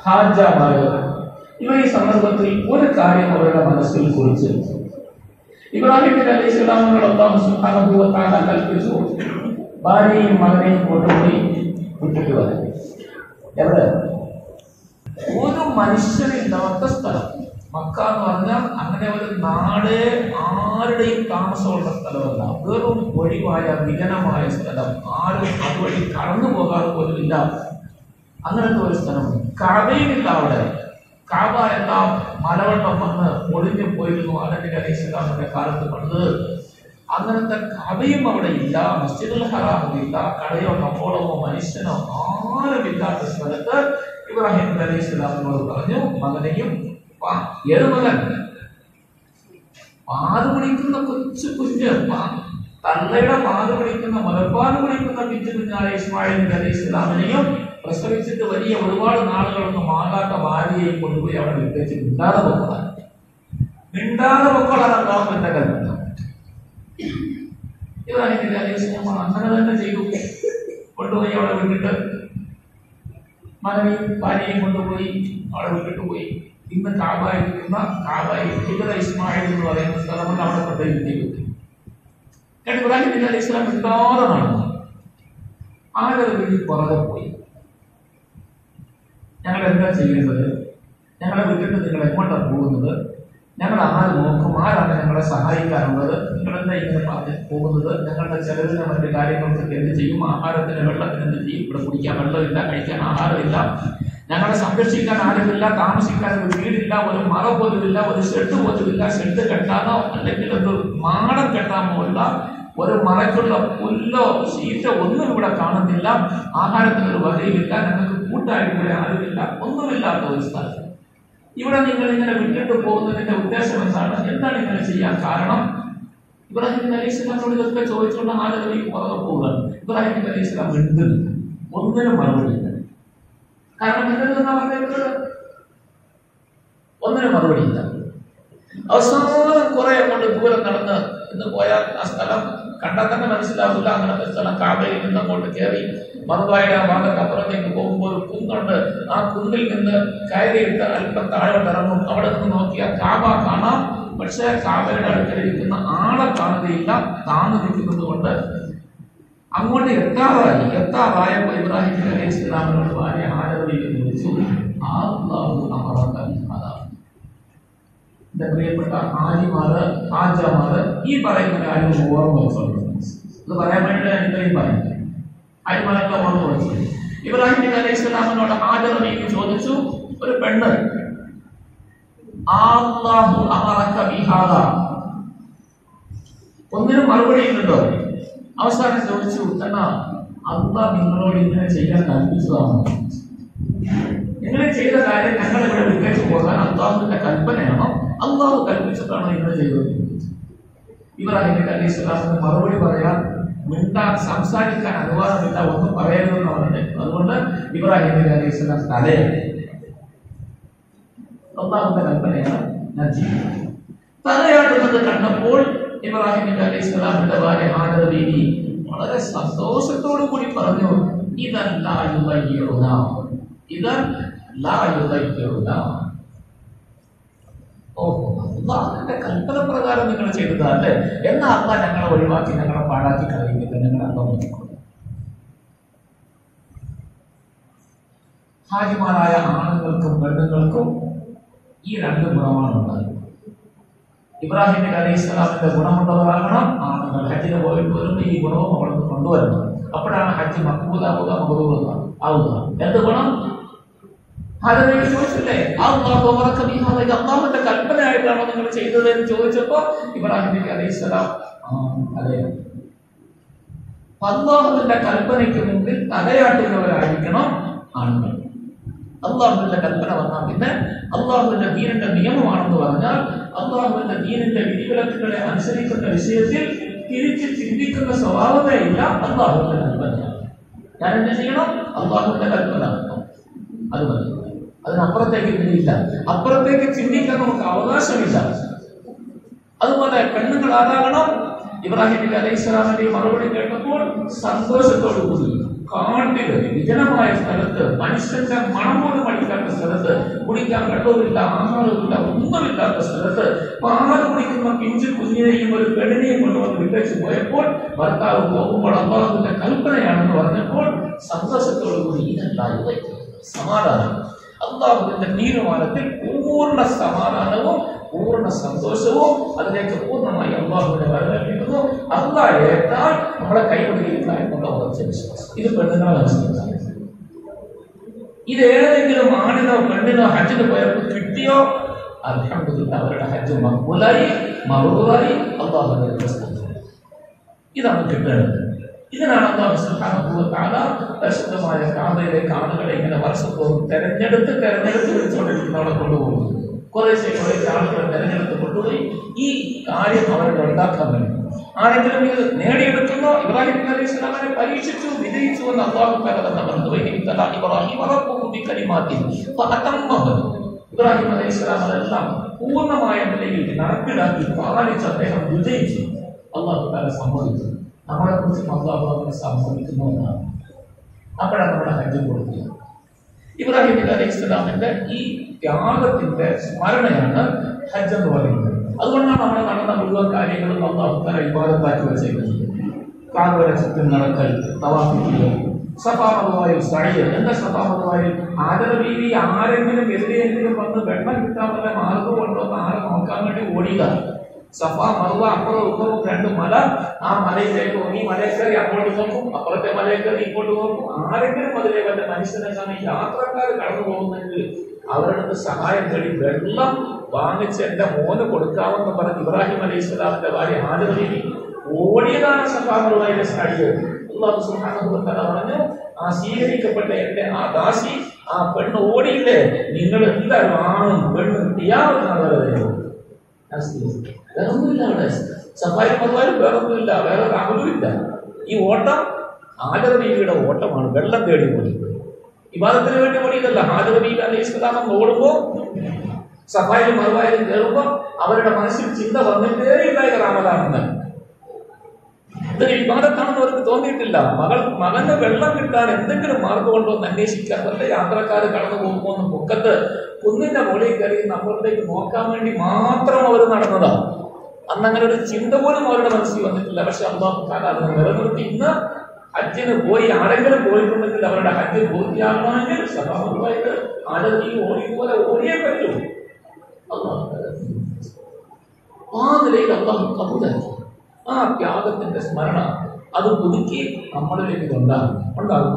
ഹാജമാര്, ഇവർ ഈ സന്ദർഭത്തിൽ ഒരു കാര്യം അവരുടെ മനസ്സിൽ കുറിച്ച്, ഇബ്രാഹിം നബി അലൈഹിസ്സലാമിനോട് അല്ലാഹു സുബ്ഹാനഹു വ തആല കൽപ്പിച്ചു, ഭാര്യയും മകനെയും കൊണ്ടുപോയി വിട്ടിട്ട് വരാൻ. എവിടെ? ഒരു മനുഷ്യനില്ലാത്ത സ്ഥലം. മക്ക എന്ന് പറഞ്ഞാൽ അങ്ങനെ ഒരു നാട് ആരുടെയും താമസമുള്ള സ്ഥലമല്ല. വെറും ഒഴിവായ വിജനമായ സ്ഥലം. ആരും അതുവഴി കടന്നു പോകാറ് പോലുമില്ല. അങ്ങനത്തെ ഒരു സ്ഥലം. കഅബയിലില്ല അവിടെ. കഅബ എല്ലാം മലവെള്ളം വന്ന് ഒളിഞ്ഞു പോയിരുന്നു നബി അലൈഹിസ്സലാമിന്റെ കാലത്ത് പണ്ട്. അങ്ങനത്തെ കഅബയും അവിടെ ഇല്ല, മസ്ജിദുൽ ഹറാമും ഇല്ല, കടയോ കമ്പോളമോ മനുഷ്യനോ ആരുമില്ലാത്ത സ്ഥലത്ത് ഇബ്രാഹിം നബി അലൈഹിസ്സലാമിനോട് പറഞ്ഞു, മകനെയും എഴുമകൻ പാല് കുടിക്കുന്ന കൊച്ചു കുഞ്ഞ്, തള്ളയുടെ പാല് കുടിക്കുന്ന മുലപ്പാല് കുടിക്കുന്ന പിഞ്ചു കുഞ്ഞായ ഇസ്മായിൽ നബി അലൈഹിസ്സലാമിനെയും പ്രസവിച്ചിട്ട് വലിയ ഒരുപാട് നാളുകളൊന്നും ആകാത്ത ഭാര്യയെയും കൊണ്ടുപോയി അവിടെ വിട്ടേച്ച് മിണ്ടാതെ പൊക്കോളാൻ അല്ലാഹുവിന്റെ കൽപ്പന. ഇബ്രാഹിം നബി അലൈഹിസ്സലാം അങ്ങനെ തന്നെ ചെയ്തു. കൊണ്ടുപോയി അവിടെ വിട്ടിട്ട് മകനെയും ഭാര്യയെയും കൊണ്ടുപോയി അവിടെ വിട്ടിട്ട് പോയി. ഇന്ന് കാബായിരിക്കുന്ന ഹിജറ ഇസ്മായിൽ എന്ന് പറയുന്ന സ്ഥലമുണ്ട്, അവിടെ കൊണ്ടുപോയി വെട്ടി. ഇബ്രാഹിം നബി അലൈഹിസ്സലാം മിണ്ടാതെ നടന്നു. ആളുകൾ വീട്ടിൽ പുറകെ പോയി. ഞങ്ങൾ എന്താ ചെയ്യേണ്ടത്? ഞങ്ങളെ വിട്ടിട്ട് നിങ്ങൾ എങ്ങോട്ടാണ് പോകുന്നത്? ഞങ്ങൾ ആര് നോക്കും? ആരാണ് ഞങ്ങളെ സഹായിക്കാറുള്ളത്? നിങ്ങളെന്താ ഇങ്ങനെ പറഞ്ഞ് പോകുന്നത്? ഞങ്ങളുടെ ചെലവിന് മറ്റു കാര്യങ്ങൾക്കൊക്കെ എന്ത് ചെയ്യും? ആഹാരത്തിന് വെള്ളത്തിന് എന്ത് ചെയ്യും? ഇവിടെ കുടിക്കാൻ വെള്ളമില്ല, കഴിക്കാൻ ആഹാരമില്ല, ഞങ്ങളെ സംരക്ഷിക്കാൻ ആരുമില്ല, താമസിക്കാൻ ഒരു വീടില്ല, ഒരു മറ പോലുമില്ല, ഒരു ഷെഡ് പോലുമില്ല. ഷെഡ് കെട്ടാനോ അല്ലെങ്കിൽ ഒരു മാടം കെട്ടാനോ ഉള്ള ഒരു മറയ്ക്കുള്ള പുല്ലോ ഷീറ്റോ ഒന്നും ഇവിടെ കാണുന്നില്ല. ആഹാരത്തിനൊരു വകയുമില്ല, ഞങ്ങൾക്ക് കൂട്ടായിട്ട് ഇവിടെ ആരുമില്ല, ഒന്നുമില്ലാത്ത ഒരു സ്ഥലം. ഇവിടെ നിങ്ങൾ ഇങ്ങനെ വിട്ടിട്ട് പോകുന്നതിന്റെ ഉദ്ദേശം എന്താണ്? എന്താണ് ഇങ്ങനെ ചെയ്യാൻ കാരണം? ഇബ്രാഹിം നബി അലൈഹിസ്സലാമിനോട് ഇതൊക്കെ ചോദിച്ചുകൊണ്ട് ആളുകൾ പുറകെ പോവുകയാണ്. ഇബ്രാഹിം നബി അലൈഹിസ്സലാം മിണ്ടുന്നില്ല, ഒന്നിനും മറുപടിയില്ല. കാരണം മിണ്ടുന്ന പറഞ്ഞത് ഒന്നിനും മറുപടിയില്ല. അവസാനം കുറെ അങ്ങോട്ട് ദൂരം നടന്ന് ഇന്ന് പോയാൽ ആ സ്ഥലം കണ്ടാൽ തന്നെ മനസ്സിലാവില്ല. അങ്ങനത്തെ സ്ഥലം കാബയിൽ നിന്ന് അങ്ങോട്ട് കയറി മറുവായുടെ ആ ഭാഗത്ത് അപ്പുറത്തേക്ക് പോകുമ്പോൾ ഒരു കുന്നുണ്ട്. ആ കുന്നിൽ നിന്ന് കയറിയിട്ട് അല്പം താഴോട്ട് ഇറങ്ങും. അവിടെ നിന്ന് നോക്കിയാൽ കാബ കാണാം. പക്ഷേ കാബയുടെ അടുക്കലിരിക്കുന്ന ആളെ കാണുകയില്ല, താന്നു നിൽക്കുന്നത് കൊണ്ട്. അങ്ങോട്ട് എത്താറായപ്പോൾ ഇബ്രാഹിം നബി അലൈഹിസ്സലാമിനോട് ഭാര്യ ഹാജറയിൽ ചോദിച്ചു, അല്ലാഹു അമറക ബിഹാദാ. എന്റെ പ്രിയപ്പെട്ട ഹാജമാര് ഈ പറയുന്ന കാര്യം ഓർമ്മ വെച്ചോളൂ. ഇത് പറയാൻ വേണ്ടി ഞാൻ ഇത്രയും പറയുന്നത്. ഹാജിമാരൊക്കെ ഓർമ്മ വെച്ചു. ഇബ്രാഹിം നബി അലൈഹിസ്സലാമിനോട് ഹാജറയിൽ ചോദിച്ചു, ഒരു പെണ്ണ്, അല്ലാഹു അമറക ബിഹാദാ, ഒന്നിനും മറുപടി ഇല്ലല്ലോ. അവസാനം ചോദിച്ചു, എന്നാ അല്ലാഹ് നിങ്ങളോട് ഇങ്ങനെ ചെയ്യാൻ കൽപ്പിച്ചതാണ്? നിങ്ങൾ ചെയ്ത കാര്യം ഞങ്ങൾ ഇവിടെ വിട്ടേച്ച് പോകാൻ അല്ലാഹുവിന്റെ കൽപ്പനയാണോ? അല്ലാഹു കൽപ്പിച്ചിട്ടാണോ ഇങ്ങനെ ചെയ്തത്? ഇബ്രാഹിം നബി അലൈഹിസ്സലാമിന് മറുപടി പറയാൻ, മിണ്ടാൻ, സംസാരിക്കാൻ അനുവാദമില്ല, ഒന്നും പറയരുതെന്ന് പറഞ്ഞിട്ട്. അതുകൊണ്ട് ഇബ്രാഹിം നബി അലൈഹിസ്സലാം തലയാണ്, അല്ലാഹുവിന്റെ കൽപ്പനയാണ് ഞാൻ ചെയ്യുന്നത്. തലയാടുന്നത് കണ്ടപ്പോൾ ഇബ്രാഹിം നബി അലൈഹിസ്സലാമിന്റെ ഭാര്യ ഹാജറ ബീവി വളരെ സന്തോഷത്തോടു കൂടി പറഞ്ഞു, ഇദൻ ലാ യുദയ്യിഉനാ, ഇദൻ ലാ യുദയ്യിഉനാ. ഓഹോ, അല്ലാഹുവിന്റെ കൽപ്പന പ്രകാരം നിങ്ങൾ ചെയ്തതല്ലേ? എന്നാ അല്ലാഹ് ഞങ്ങളെ ഒഴിവാക്കി, ഞങ്ങളെ പാഴാക്കി കളയുന്നില്ല, ഞങ്ങൾ അല്ലാഹ് നോക്കിക്കൊള്ളു. ഹാജിമാരായ ആണുങ്ങൾക്കും പെണ്ണുങ്ങൾക്കും ഈ രണ്ട് ഗുണമാണ് ഉണ്ടാകുന്നത്. ഇബ്രാഹിം നബി അലൈഹിസ്സലാമിന്റെ ഗുണമുള്ളവരാകണം ആണുങ്ങൾ. ഹജ്ജിന് പോയിട്ട് വരുമ്പോൾ ഈ ഗുണവും അവിടെ നിന്ന് കൊണ്ടുവരണം. അപ്പോഴാണ് ഹജ്ജ് മഖ്ബൂലാവുക, മബ്റൂർ ആവുക. എന്ത് ഗുണം? ഹാജറ ചോദിച്ചില്ലേ, അല്ലാഹു അമറക ബിഹാദാ, ഇത് അല്ലാഹുവിന്റെ കൽപ്പനയായിട്ടാണോ നിങ്ങൾ ചെയ്തത് എന്ന് ചോദിച്ചപ്പോ ഇബ്രാഹിം നബി അലൈഹിസ്സലാം അതെ, അല്ലാഹുവിന്റെ കൽപ്പനയ്ക്ക് മുമ്പിൽ തലയാട്ടുന്നവരായിരിക്കണം ആണുങ്ങൾ. അള്ളാഹുവിന്റെ കൽപ്പന വന്നാൽ പിന്നെ അള്ളാഹുവിന്റെ ദീനിന്റെ നിയമമാണെന്ന് പറഞ്ഞാൽ അള്ളാഹുവിന്റെ ദീനിന്റെ വിധിവിലക്കുകളെ അനുസരിക്കുന്ന വിഷയത്തിൽ തിരിച്ച് ചിന്തിക്കുന്ന സ്വഭാവമേ ഇല്ല. അള്ളാഹുവിന്റെ കൽപ്പനയാണ്. ഞാൻ എന്ത് ചെയ്യണം? അള്ളാഹുവിന്റെ കൽപ്പന, അത് മതി. അതിനപ്പുറത്തേക്ക് ഇതിലില്ല. അപ്പുറത്തേക്ക് ചിന്തിക്കാൻ നമുക്ക് അവകാശമില്ല. അതുപോലെ പെണ്ണുങ്ങൾ ആരാകണം? ഇബ്രാഹിം നബി അലൈഹിസ്സലാമിന്റെ മറുപടി കേട്ടപ്പോൾ സന്തോഷത്തോടു കൂടി കാട്ടില് വിജനമായ സ്ഥലത്ത് മനുഷ്യന്റെ മണം പോലും അടിക്കാത്ത സ്ഥലത്ത് കുടിക്കാൻ വെള്ളവുമില്ല, ആഹാരവുമില്ല, ഒന്നുമില്ലാത്ത സ്ഥലത്ത് പാല് കുടിക്കുന്ന പിഞ്ചു കുഞ്ഞിനെയും ഒരു പെണ്ണിനെയും കൊണ്ടുവന്ന് വിട്ടേച്ച് പോയപ്പോൾ ഭർത്താവ് പോകുമ്പോൾ അള്ളാഹുവിന്റെ കൽപ്പനയാണെന്ന് പറഞ്ഞപ്പോൾ സന്തോഷത്തോടുകൂടി ഇതെല്ലാം സമാധാനം. അള്ളാഹുവിന്റെ തീരുമാനത്തിൽ പൂർണ്ണ സമാധാനവും പൂർണ്ണ സന്തോഷവും അതിലേക്ക് പൂർണ്ണമായി അള്ളാഹുവിനെ വരവേൽപ്പിക്കുന്നു. അള്ളാഹ് ഏറ്റാൽ നമ്മളെ കൈവിടുകയില്ല എന്നുള്ള ഉറച്ച വിശ്വാസം. ഇത് പെണ്ണുങ്ങളെ മനസ്സിലാക്കാൻ. ഇത് ഏതെങ്കിലും ആണിനോ പെണ്ണിനോ ഹജ്ജിന് പോയപ്പോൾ കിട്ടിയോ അൽഹംദുലില്ലാഹ് അവരുടെ ഹജ്ജ് മഖ്ബൂലായി മബ്റൂറായി അള്ളാഹുവിന്റെ പ്രസാദം. ഇതാണ് കിട്ടേണ്ടത്. ഇതിനാണ് അല്ലാഹു സുബ്ഹാനഹു വ തആല പരിശുദ്ധമായ കാബയിലേക്ക് ആളുകളെ ഇങ്ങനെ വർഷത്തോറും തെരഞ്ഞെടുത്ത് വിളിച്ചുകൊണ്ടിരിക്കുന്നവരെ കൊണ്ടുപോകുന്നത്. കുറേശ്ശെ ആളുകളെ തെരഞ്ഞെടുത്ത് കൊണ്ടുപോയി ഈ കാര്യം അവരുടെ ഉണ്ടാക്കാൻ വേണ്ടി. ആരെങ്കിലും ഇത് നേടിയെടുക്കുന്നോ? ഇബ്രാഹിം നബി അലൈഹി സ്വലാമിനെ പരീക്ഷിച്ചു, വിജയിച്ചു എന്ന് അല്ലാഹു തആല തന്നെ പറഞ്ഞു. ഇബ്രാഹിം അലൈഹി സ്വലാം അതെല്ലാം പൂർണ്ണമായ നിലയിൽ നടപ്പിലാക്കി പാലിച്ച് അദ്ദേഹം വിജയിച്ചു. അല്ലാഹു തആല സമ്മതിച്ചു. നമ്മളെ കുറിച്ച് അല്ലാഹു അവനെ സമ്മതിക്കുന്നു എന്നാണ്. അപ്പോഴാണ് നമ്മുടെ ഹജ്ജ് കൊടുക്കുക. ഇബ്രാഹിം നബി അലൈഹി സ്വലാമിന്റെ ഈ ത്യാഗത്തിന്റെ സ്മരണയാണ് ഹജ്ജ് എന്ന് പറയുന്നത്. അതുകൊണ്ടാണ് നമ്മുടെ നടന്ന മുഴുവൻ കാര്യങ്ങളും അല്ലാഹു തആല ഇബാദത്താക്കി വെച്ചേക്കുന്നത്. കാബയുടെ ചുറ്റും നടക്കൽ, തവാഫ് ചെയ്യൽ, സഫാ മർവയിൽ സഅയ്. എന്താ സഫാ മർവയിൽ? ഹാജറ ബീവി ആരെങ്കിലും എതിരെയെങ്കിലും വന്ന് വെള്ളം കിട്ടാൻ വല്ല മാർഗമുണ്ടോ എന്ന് ആരെ നോക്കാൻ വേണ്ടി ഓടിയതാണ്. സഫാ മർവ അപ്പുറവും ഇപ്പുറവും രണ്ട് മല. ആ മലയിലേക്ക് ഈ മലയിൽ കയറി അങ്ങോട്ട് നോക്കും, അപ്പുറത്തെ മലയിൽ കയറി ഇങ്ങോട്ട് നോക്കും. ആരെങ്കിലും അതിലെ വല്ല മനുഷ്യനെന്നാണ് യാത്രക്കാർ കടന്നു പോകുന്നെങ്കിൽ അവരുടെ അടുത്ത് സഹായം തേടി വെള്ളം വാങ്ങിച്ച് എന്റെ മോന് കൊടുക്കാമെന്ന് പറഞ്ഞ് ഇബ്രാഹിം അലൈഹി സ്വലാമിന്റെ ഭാര്യ ഹാജറ ബീവി ഓടിയതാണ് സഫാ മർവയിലെ സഅയ്. അല്ലാഹു സുബ്ഹാനഹു വ തആല പറഞ്ഞു, ആ സ്വീകരിക്കപ്പെട്ട എന്റെ ആ ദാസി, ആ പെണ്ണ് ഓടിയില്ലേ, നിങ്ങൾ എല്ലാവരും ആണും പെണ്ണും ഖിയാമത്ത് വരെ വേറൊന്നുമില്ല. അവിടെ സഫായി മർവയിലും വേറൊന്നുമില്ല, വേറെ അമലുമില്ല. ഈ ഓട്ടം ഹാജറ ബീവിയുടെ ഓട്ടമാണ്. വെള്ളം തേടി ഓടി, ഇബാദത്തിന് വേണ്ടി ഓടിയതല്ല. ഹാജറ ബീവി അലൈഹി സ്വലാം ഓടുമ്പോൾ സഫായിലും മർവയിലും കയറുമ്പോൾ അവരുടെ മനസ്സിൽ ചിന്ത വന്നിട്ടേ ഉണ്ടായ റാമദാണെന്ന്. ഇതൊരു ഇബാദത്താണെന്ന് അവർക്ക് തോന്നിയിട്ടില്ല. മകന് വെള്ളം കിട്ടാൻ എന്തെങ്കിലും മാർഗമുണ്ടോ എന്ന് അന്വേഷിക്കാൻ വല്ല യാത്രക്കാർ കടന്നു പോകുമ്പോൾ ഒന്ന് പൊക്കത്ത് കുന്നിന്റെ മുകളിൽ കയറി നമ്മളിലേക്ക് നോക്കാൻ വേണ്ടി മാത്രം അവർ നടന്നതാണ്. അന്നങ്ങനെ ഒരു ചിന്ത പോലും അവരുടെ മനസ്സിൽ വന്നിട്ടില്ല. പക്ഷെ അല്ലാഹു തആല അതിനെ നിലനിർത്തി. ഇന്ന് ഹജ്ജിന് പോയി ആരെങ്കിലും പോയിട്ടുണ്ടെങ്കിൽ അവരുടെ ഹജ്ജ് പൂർത്തിയാകണമെങ്കിൽ സഫാ മർവയിൽ ആരെങ്കിലും ഓടിയതുപോലെ ഓടിയേ പറ്റൂ. അല്ലാഹു ആ നിലയിൽ അല്ലാഹു കബൂലാക്കി. ആ ത്യാഗത്തിന്റെ സ്മരണ അത് പുതുക്കി നമ്മളിലേക്ക് ഉണ്ടാകും.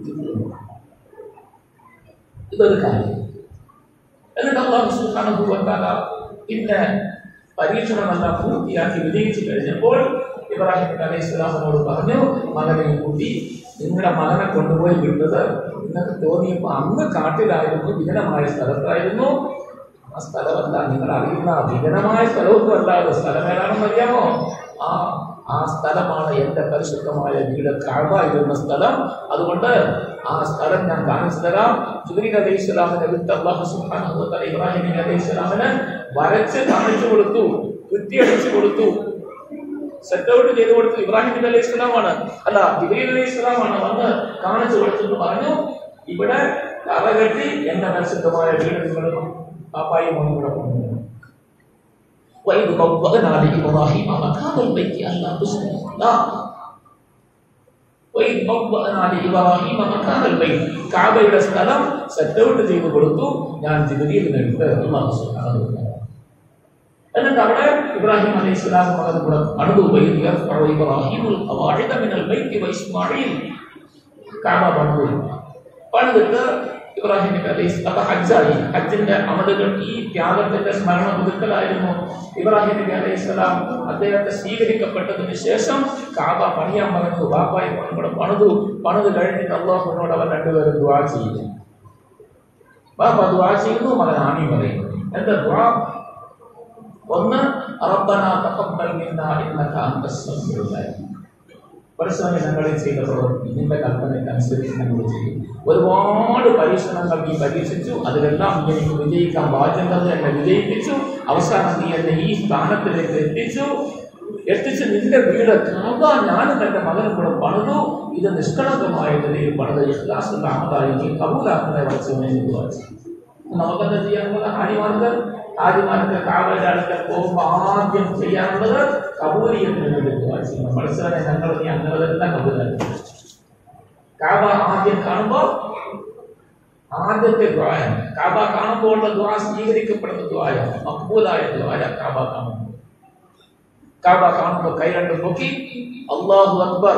ഇതൊരു കാര്യം. എന്നിട്ട് അല്ലാഹു സുബ്ഹാനഹു വ തആല പിന്നെ പരീക്ഷണമെല്ലാം പൂർത്തിയാക്കി വിജയിച്ചു കഴിഞ്ഞപ്പോൾ ഇബ്രാഹിം നബി അലൈഹി സ്വലാമിനോട് പറഞ്ഞു, മകനെ കൂട്ടി നിങ്ങളുടെ മകനെ കൊണ്ടുപോയി വിട്ടത് നിങ്ങൾക്ക് തോന്നിയപ്പോൾ അന്ന് കാട്ടിലായിരുന്നു, വിജനമായ സ്ഥലത്തായിരുന്നു. ആ സ്ഥലമല്ല, നിങ്ങൾ അറിയുന്ന വിജനമായ സ്ഥലമൊന്നും അല്ലാതെ സ്ഥലം ഏതാണെന്ന് അറിയാമോ? ആ സ്ഥലമാണ് എന്റെ പരിശുദ്ധമായ വീട് കഅബ ഇരുന്ന സ്ഥലം. അതുകൊണ്ട് ആ സ്ഥലം ഞാൻ കാണിച്ചു തരാം. ജിബ്രീൽ അലൈഹി സ്വലാമിനെ വിട്ട് അല്ലാഹു സുബ്ഹാനഹു വ തആല ഇബ്രാഹിം നബി അലൈഹി സ്വലാമിനെ വരച്ച് കാണിച്ചു കൊടുത്തു, കുറ്റിയടിച്ചു കൊടുത്തു, സെറ്റ് ഔട്ട് ചെയ്തു കൊടുത്തു. ഇബ്രാഹിം നബി അലൈഹി സ്വലാമാണ്, അല്ല ജിബ്രീൽ അലൈഹി സ്വലാമാണ് വന്ന് കാണിച്ചു കൊടുത്തു. പറഞ്ഞു, ഇവിടെ കറകെട്ടി എന്റെ പരിശുദ്ധമായ വീട് നിങ്ങളും പാപ്പായും മോനും കൂടെ കൊണ്ടുവന്നു. وَإِذْ بَوَّأْنَا لِإِبْرَاهِيمَ مَكَانَ الْبَيْتِ أَلَّا تُشْرِكْ بِاللَّهِ وَإِذْ بَوَّأْنَا لِإِبْرَاهِيمَ مَكَانَ الْبَيْتِ കഅബയുടെ സ്ഥലം സെറ്റ് ഔട്ട് ചെയ്തു കൊടുത്തു ഞാൻ ജിബ്രീലിനെ വിട്ട്. അല്ലാഹു സുബ്ഹാനഹു വ തആല എന്നിട്ട് അവിടെ ഇബ്രാഹിം അലൈഹി സ്വലാം മകൻ കൂടെ അടുത്തു. ഇബ്രാഹിമുൽ ഖവാഇദ മിനൽ ബൈത്തി വഇസ്മാഈൽ കഅബ പണിതിട്ട് ഇബ്രാഹിം നബി അലൈഹി സ്വലാം ഹജ്ജായി. ഹജ്ജിന്റെ അമലുകൾ ഈ ത്യാഗത്തിന്റെ സ്മരണ പുതുക്കലായിരുന്നു. ഇബ്രാഹിം നബി അലൈഹി സ്വലാം അദ്ദേഹത്തെ സ്വീകരിക്കപ്പെട്ടതിന് ശേഷം കഅബ പണിയാൻ പറഞ്ഞു. ബാപ്പായി കൂടെ പണിത് കഴിഞ്ഞിട്ട് അല്ലാഹുവിനോട് അവർ രണ്ടുപേരും ദുആ ചെയ്തു. ബാപ്പ ദുആ ചെയ്യുന്നു, മകൻ ആമീൻ പറയുന്നു. എന്താ ദുആ? ഒന്ന്, റബ്ബനാ തഖബ്ബൽ മിന്നാ ഇന്നക അൻതസ് സമീഉൽ അലീം. പരിശ്രമം ഞങ്ങളിൽ ചെയ്ത പ്രവൃത്തി നിന്റെ കൽപ്പനയ്ക്കനുസരിച്ച് ഞങ്ങൾ ചെയ്യും. ഒരുപാട് പരീക്ഷണങ്ങൾ നീ പരീക്ഷിച്ചു, അതിലെല്ലാം നീ എനിക്ക് വിജയിക്കാൻ ബാധ്യത എന്നെ വിജയിപ്പിച്ചു. അവസാനം നീ എന്നെ ഈ സ്ഥാനത്തിലേക്ക് എത്തിച്ചു. എത്തിച്ച് നിന്റെ വീട് കാബ ഞാനും എന്റെ മകനും കൂടെ പണിതു. ഇത് നിഷ്കളങ്കമായ നിലയിൽ പണിത് ഇഖ്ലാസുള്ള അമലായി നീ കബൂലാക്കുന്ന വച്ചവനെ നമുക്കെന്താ ചെയ്യാനുള്ളത്? ഹാജിമാർക്ക് കാബയുടെ അടുക്കൽ പോകുമ്പോൾ ആദ്യം ചെയ്യാനുള്ളത് കബൂലിയത്തിന് വേണ്ടി ദുആ ചെയ്യണം. മനസ്സിലായി ഞങ്ങൾ നീ അങ്ങനെ തന്നെ കബൂലാക്കി. കാബ ആദ്യം കാണുമ്പോൾ ആദ്യത്തെ ദ്വായാണ്. കാബ കാണുമ്പോൾ ഉള്ള ദ്വാ സ്വീകരിക്കപ്പെടുന്ന ദ്വായാണ്, മഖ്ബൂലായ ദ്വായ. കാബ കാണുമ്പോൾ കൈ രണ്ട് പൊക്കി അല്ലാഹു അക്ബർ,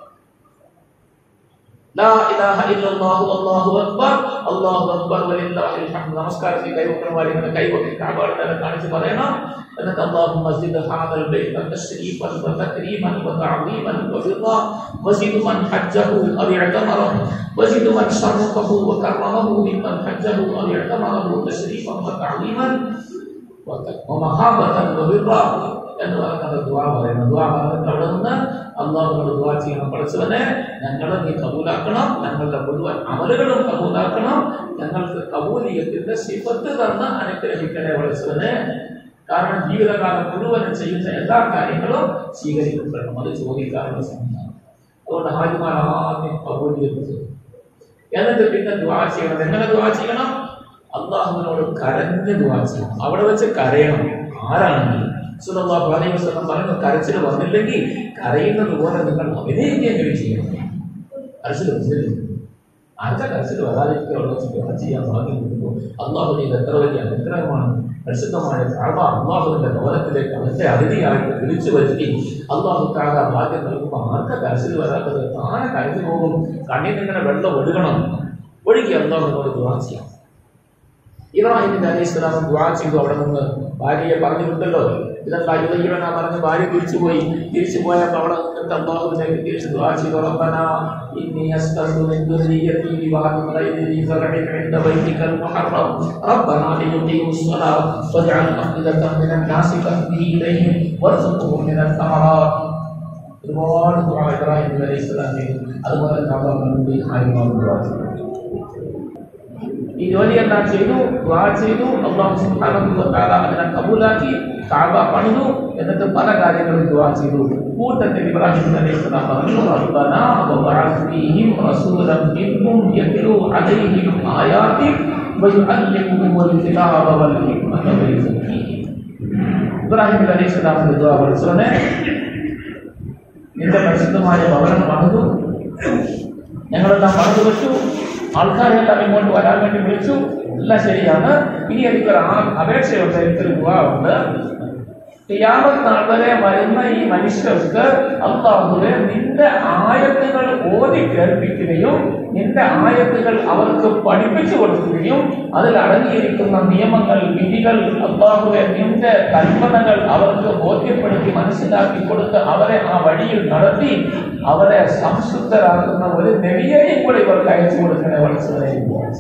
ലാ ഇലാഹ ഇല്ലല്ലാഹു അല്ലാഹു അക്ബർ, അല്ലാഹു അക്ബർ വലില്ലാഹിൽ ഹംദ്. നമസ്കാരത്തിൽ കൈവക്കണമാരിങ്ങനെ കൈവക്കി കാബയുടെ നേരെ കാണിച്ച് പറയണം. എന്നിട്ട് അല്ലാഹുമ്മ സിദ് ഹാദൽ ബൈത തശ്രീഫൻ വതക്രീമൻ വതഅദീമൻ വബിറാ വസിദ് മൻ ഹജ്ജഹു അവ ഇഅ്തമറഹു വസിദ് മൻ ശറഫഹു വകറമഹു മിമ്മൻ ഹജ്ജഹു അവ ഇഅ്തമറഹു തശ്രീഫൻ വതഅദീമൻ വമഹാബതൻ വബിറാ എന്ന് പറയുന്നത് ദുആ പറയുന്നത്. ദുആ പറഞ്ഞിട്ട് അവിടെ നിന്ന് അല്ലാഹുവോട് ദുആ ചെയ്യണം. പഠിച്ചവനെ ഞങ്ങളെ നീ കബൂലാക്കണം, ഞങ്ങളുടെ മുഴുവൻ അമലുകളും കബൂലാക്കണം, ഞങ്ങൾക്ക് കബൂലിയത്തിന്റെ സിഫത്ത് തന്ന് അനുഗ്രഹിക്കണേ പഠിച്ചവനെ. കാരണം ജീവിതകാലം മുഴുവനും ചെയ്യുന്ന എല്ലാ കാര്യങ്ങളും സ്വീകരിക്കപ്പെടണം. അത് ചോദിക്കാനുള്ള സമയമാണ്. അതുകൊണ്ട് ഹാജിമാർ ആദ്യം കബൂലിയത്ത് എന്നിട്ട് പിന്നെ ദുആ ചെയ്യണം. എങ്ങനെ ദുആ ചെയ്യണം? അല്ലാഹുവിനോട് കരഞ്ഞ് ദുആ ചെയ്യണം. അവിടെ വെച്ച് കരയണം. ആരാണെങ്കിലും സല്ലല്ലാഹു അലൈഹി വസല്ലം പറയുന്ന കരച്ചിൽ വന്നില്ലെങ്കിൽ കരയുന്നത് പോലെ നിങ്ങൾ അഭിനയിക്കുകയും ചെയ്യണം. കരച്ചിൽ വന്നില്ല, ആർക്കാ കരച്ചിൽ വരാതിരിക്കുക ചെയ്യാൻ ഭാഗ്യം കിട്ടുമ്പോൾ അള്ളാഹു ചെയ്ത് എത്ര വലിയ അനുഗ്രഹമാണ്. പരിശുദ്ധമായ കാബ അള്ളാഹുവിന്റെ ഭവനത്തിലേക്ക് അവന്റെ അതിഥിയായിട്ട് വിളിച്ചു വരുത്തി അള്ളാഹു താഴ ഭാഗ്യം നൽകുമ്പോൾ ആർക്കാ കരച്ചിൽ വരാത്തത്? താനെ കരഞ്ഞു പോകും. കണ്ണിൽ നിങ്ങനെ വെള്ളം ഒഴുകണം. ഒഴുകി അള്ളാഹുവിനോട് ദുആ ചെയ്യാം. ഇബ്രാഹിം നബി അലൈഹിസ്സലാം ദുആ ചെയ്തു. അവിടെ നിന്ന് ഭാര്യയെ പറഞ്ഞു വിട്ടല്ലോ. ഇതെല്ലാം യുവജീവന പറഞ്ഞ് ഭാര്യ തിരിച്ചു പോയപ്പോൾ അവിടെ നിന്നിട്ട് അല്ലാഹുവിലേക്ക് തിരിച്ച് ദുആ ചെയ്തു. റബ്ബനാ ഇന്നി അസ്തഗ്ഫിറു മിൻ ദുർരിയ്യതി ബിവാദിൻ ഗൈരി ദീ സറഇൻ ഇൻദ ബൈതികൽ മുഹറം റബ്ബനാ ലിയുഖീമുസ് സ്വലാത്ത ഫജ്അൽ അഫ്ഇദതൻ മിനൻ നാസി തഹ്ദി ഇലൈഹിം വർസുഖ്ഹും മിനൽ തമറാത്ത്. ഒരുപാട് ദുആ ഇബ്രാഹിം നബി അലൈഹിസ്സലാം ചെയ്തു. അതുപോലെ അല്ലാഹുവിനോട് ഹാജിമാർ ദുആ ചെയ്തു. ഈ ജോലിയെല്ലാം ചെയ്തു, ദുആ ചെയ്തു. അല്ലാഹു സുബ്ഹാനഹു വ തആല അതിനെ കബൂലാക്കി. കാബ പണിതു. എന്നിട്ട് പല കാര്യങ്ങളും ദുആ ചെയ്തു. കൂട്ടത്തിൽ ഇബ്രാഹിം അലൈഹിസ്സലാം പറഞ്ഞു റബ്ബനാ വബഅസ് ഫീഹിം റസൂലൻ മിൻഹും യത്ലൂ അലൈഹിം ആയാതിക വയുഅല്ലിമുഹുൽ കിതാബ വൽ ഹിക്മത വയുസക്കീഹിം. ഇബ്രാഹിം അലൈഹിസ്സലാമിന്റെ ദുആ പഠിച്ചവനെ നിന്റെ പരിശുദ്ധമായ ഭവനം പണിതു, ഞങ്ങളെല്ലാം പണിതു വെച്ചു, ആൾക്കാരെല്ലാം ഇങ്ങോട്ട് വരാൻ വേണ്ടി വിളിച്ചു, എല്ലാം ശരിയാണ്. ഇനി എനിക്കൊരു അപേക്ഷയുണ്ട്, എനിക്കൊരു ദുആ ഉണ്ട്. ഖിയാമത്ത് നാൾ വരെ വരുന്ന ഈ മനുഷ്യർക്ക് അല്ലാഹുവേ നിന്റെ ആയത്തുകൾ ഓതി കേൾപ്പിക്കുകയും നിന്റെ ആയത്തുകൾ അവർക്ക് പഠിപ്പിച്ചു കൊടുക്കുകയും അതിൽ അടങ്ങിയിരിക്കുന്ന നിയമങ്ങൾ, വിധികൾ, അല്ലാഹുവേ നിന്റെ കൽപ്പനകൾ അവർക്ക് ബോധ്യപ്പെടുത്തി മനസ്സിലാക്കി കൊടുത്ത് അവരെ ആ വഴിയിൽ നടത്തി അവരെ സംശുദ്ധരാക്കുന്ന ഒരു നബിയെയും കൂടെ ഇവർക്ക് അയച്ചു കൊടുക്കണേ. വളർച്ചവരെ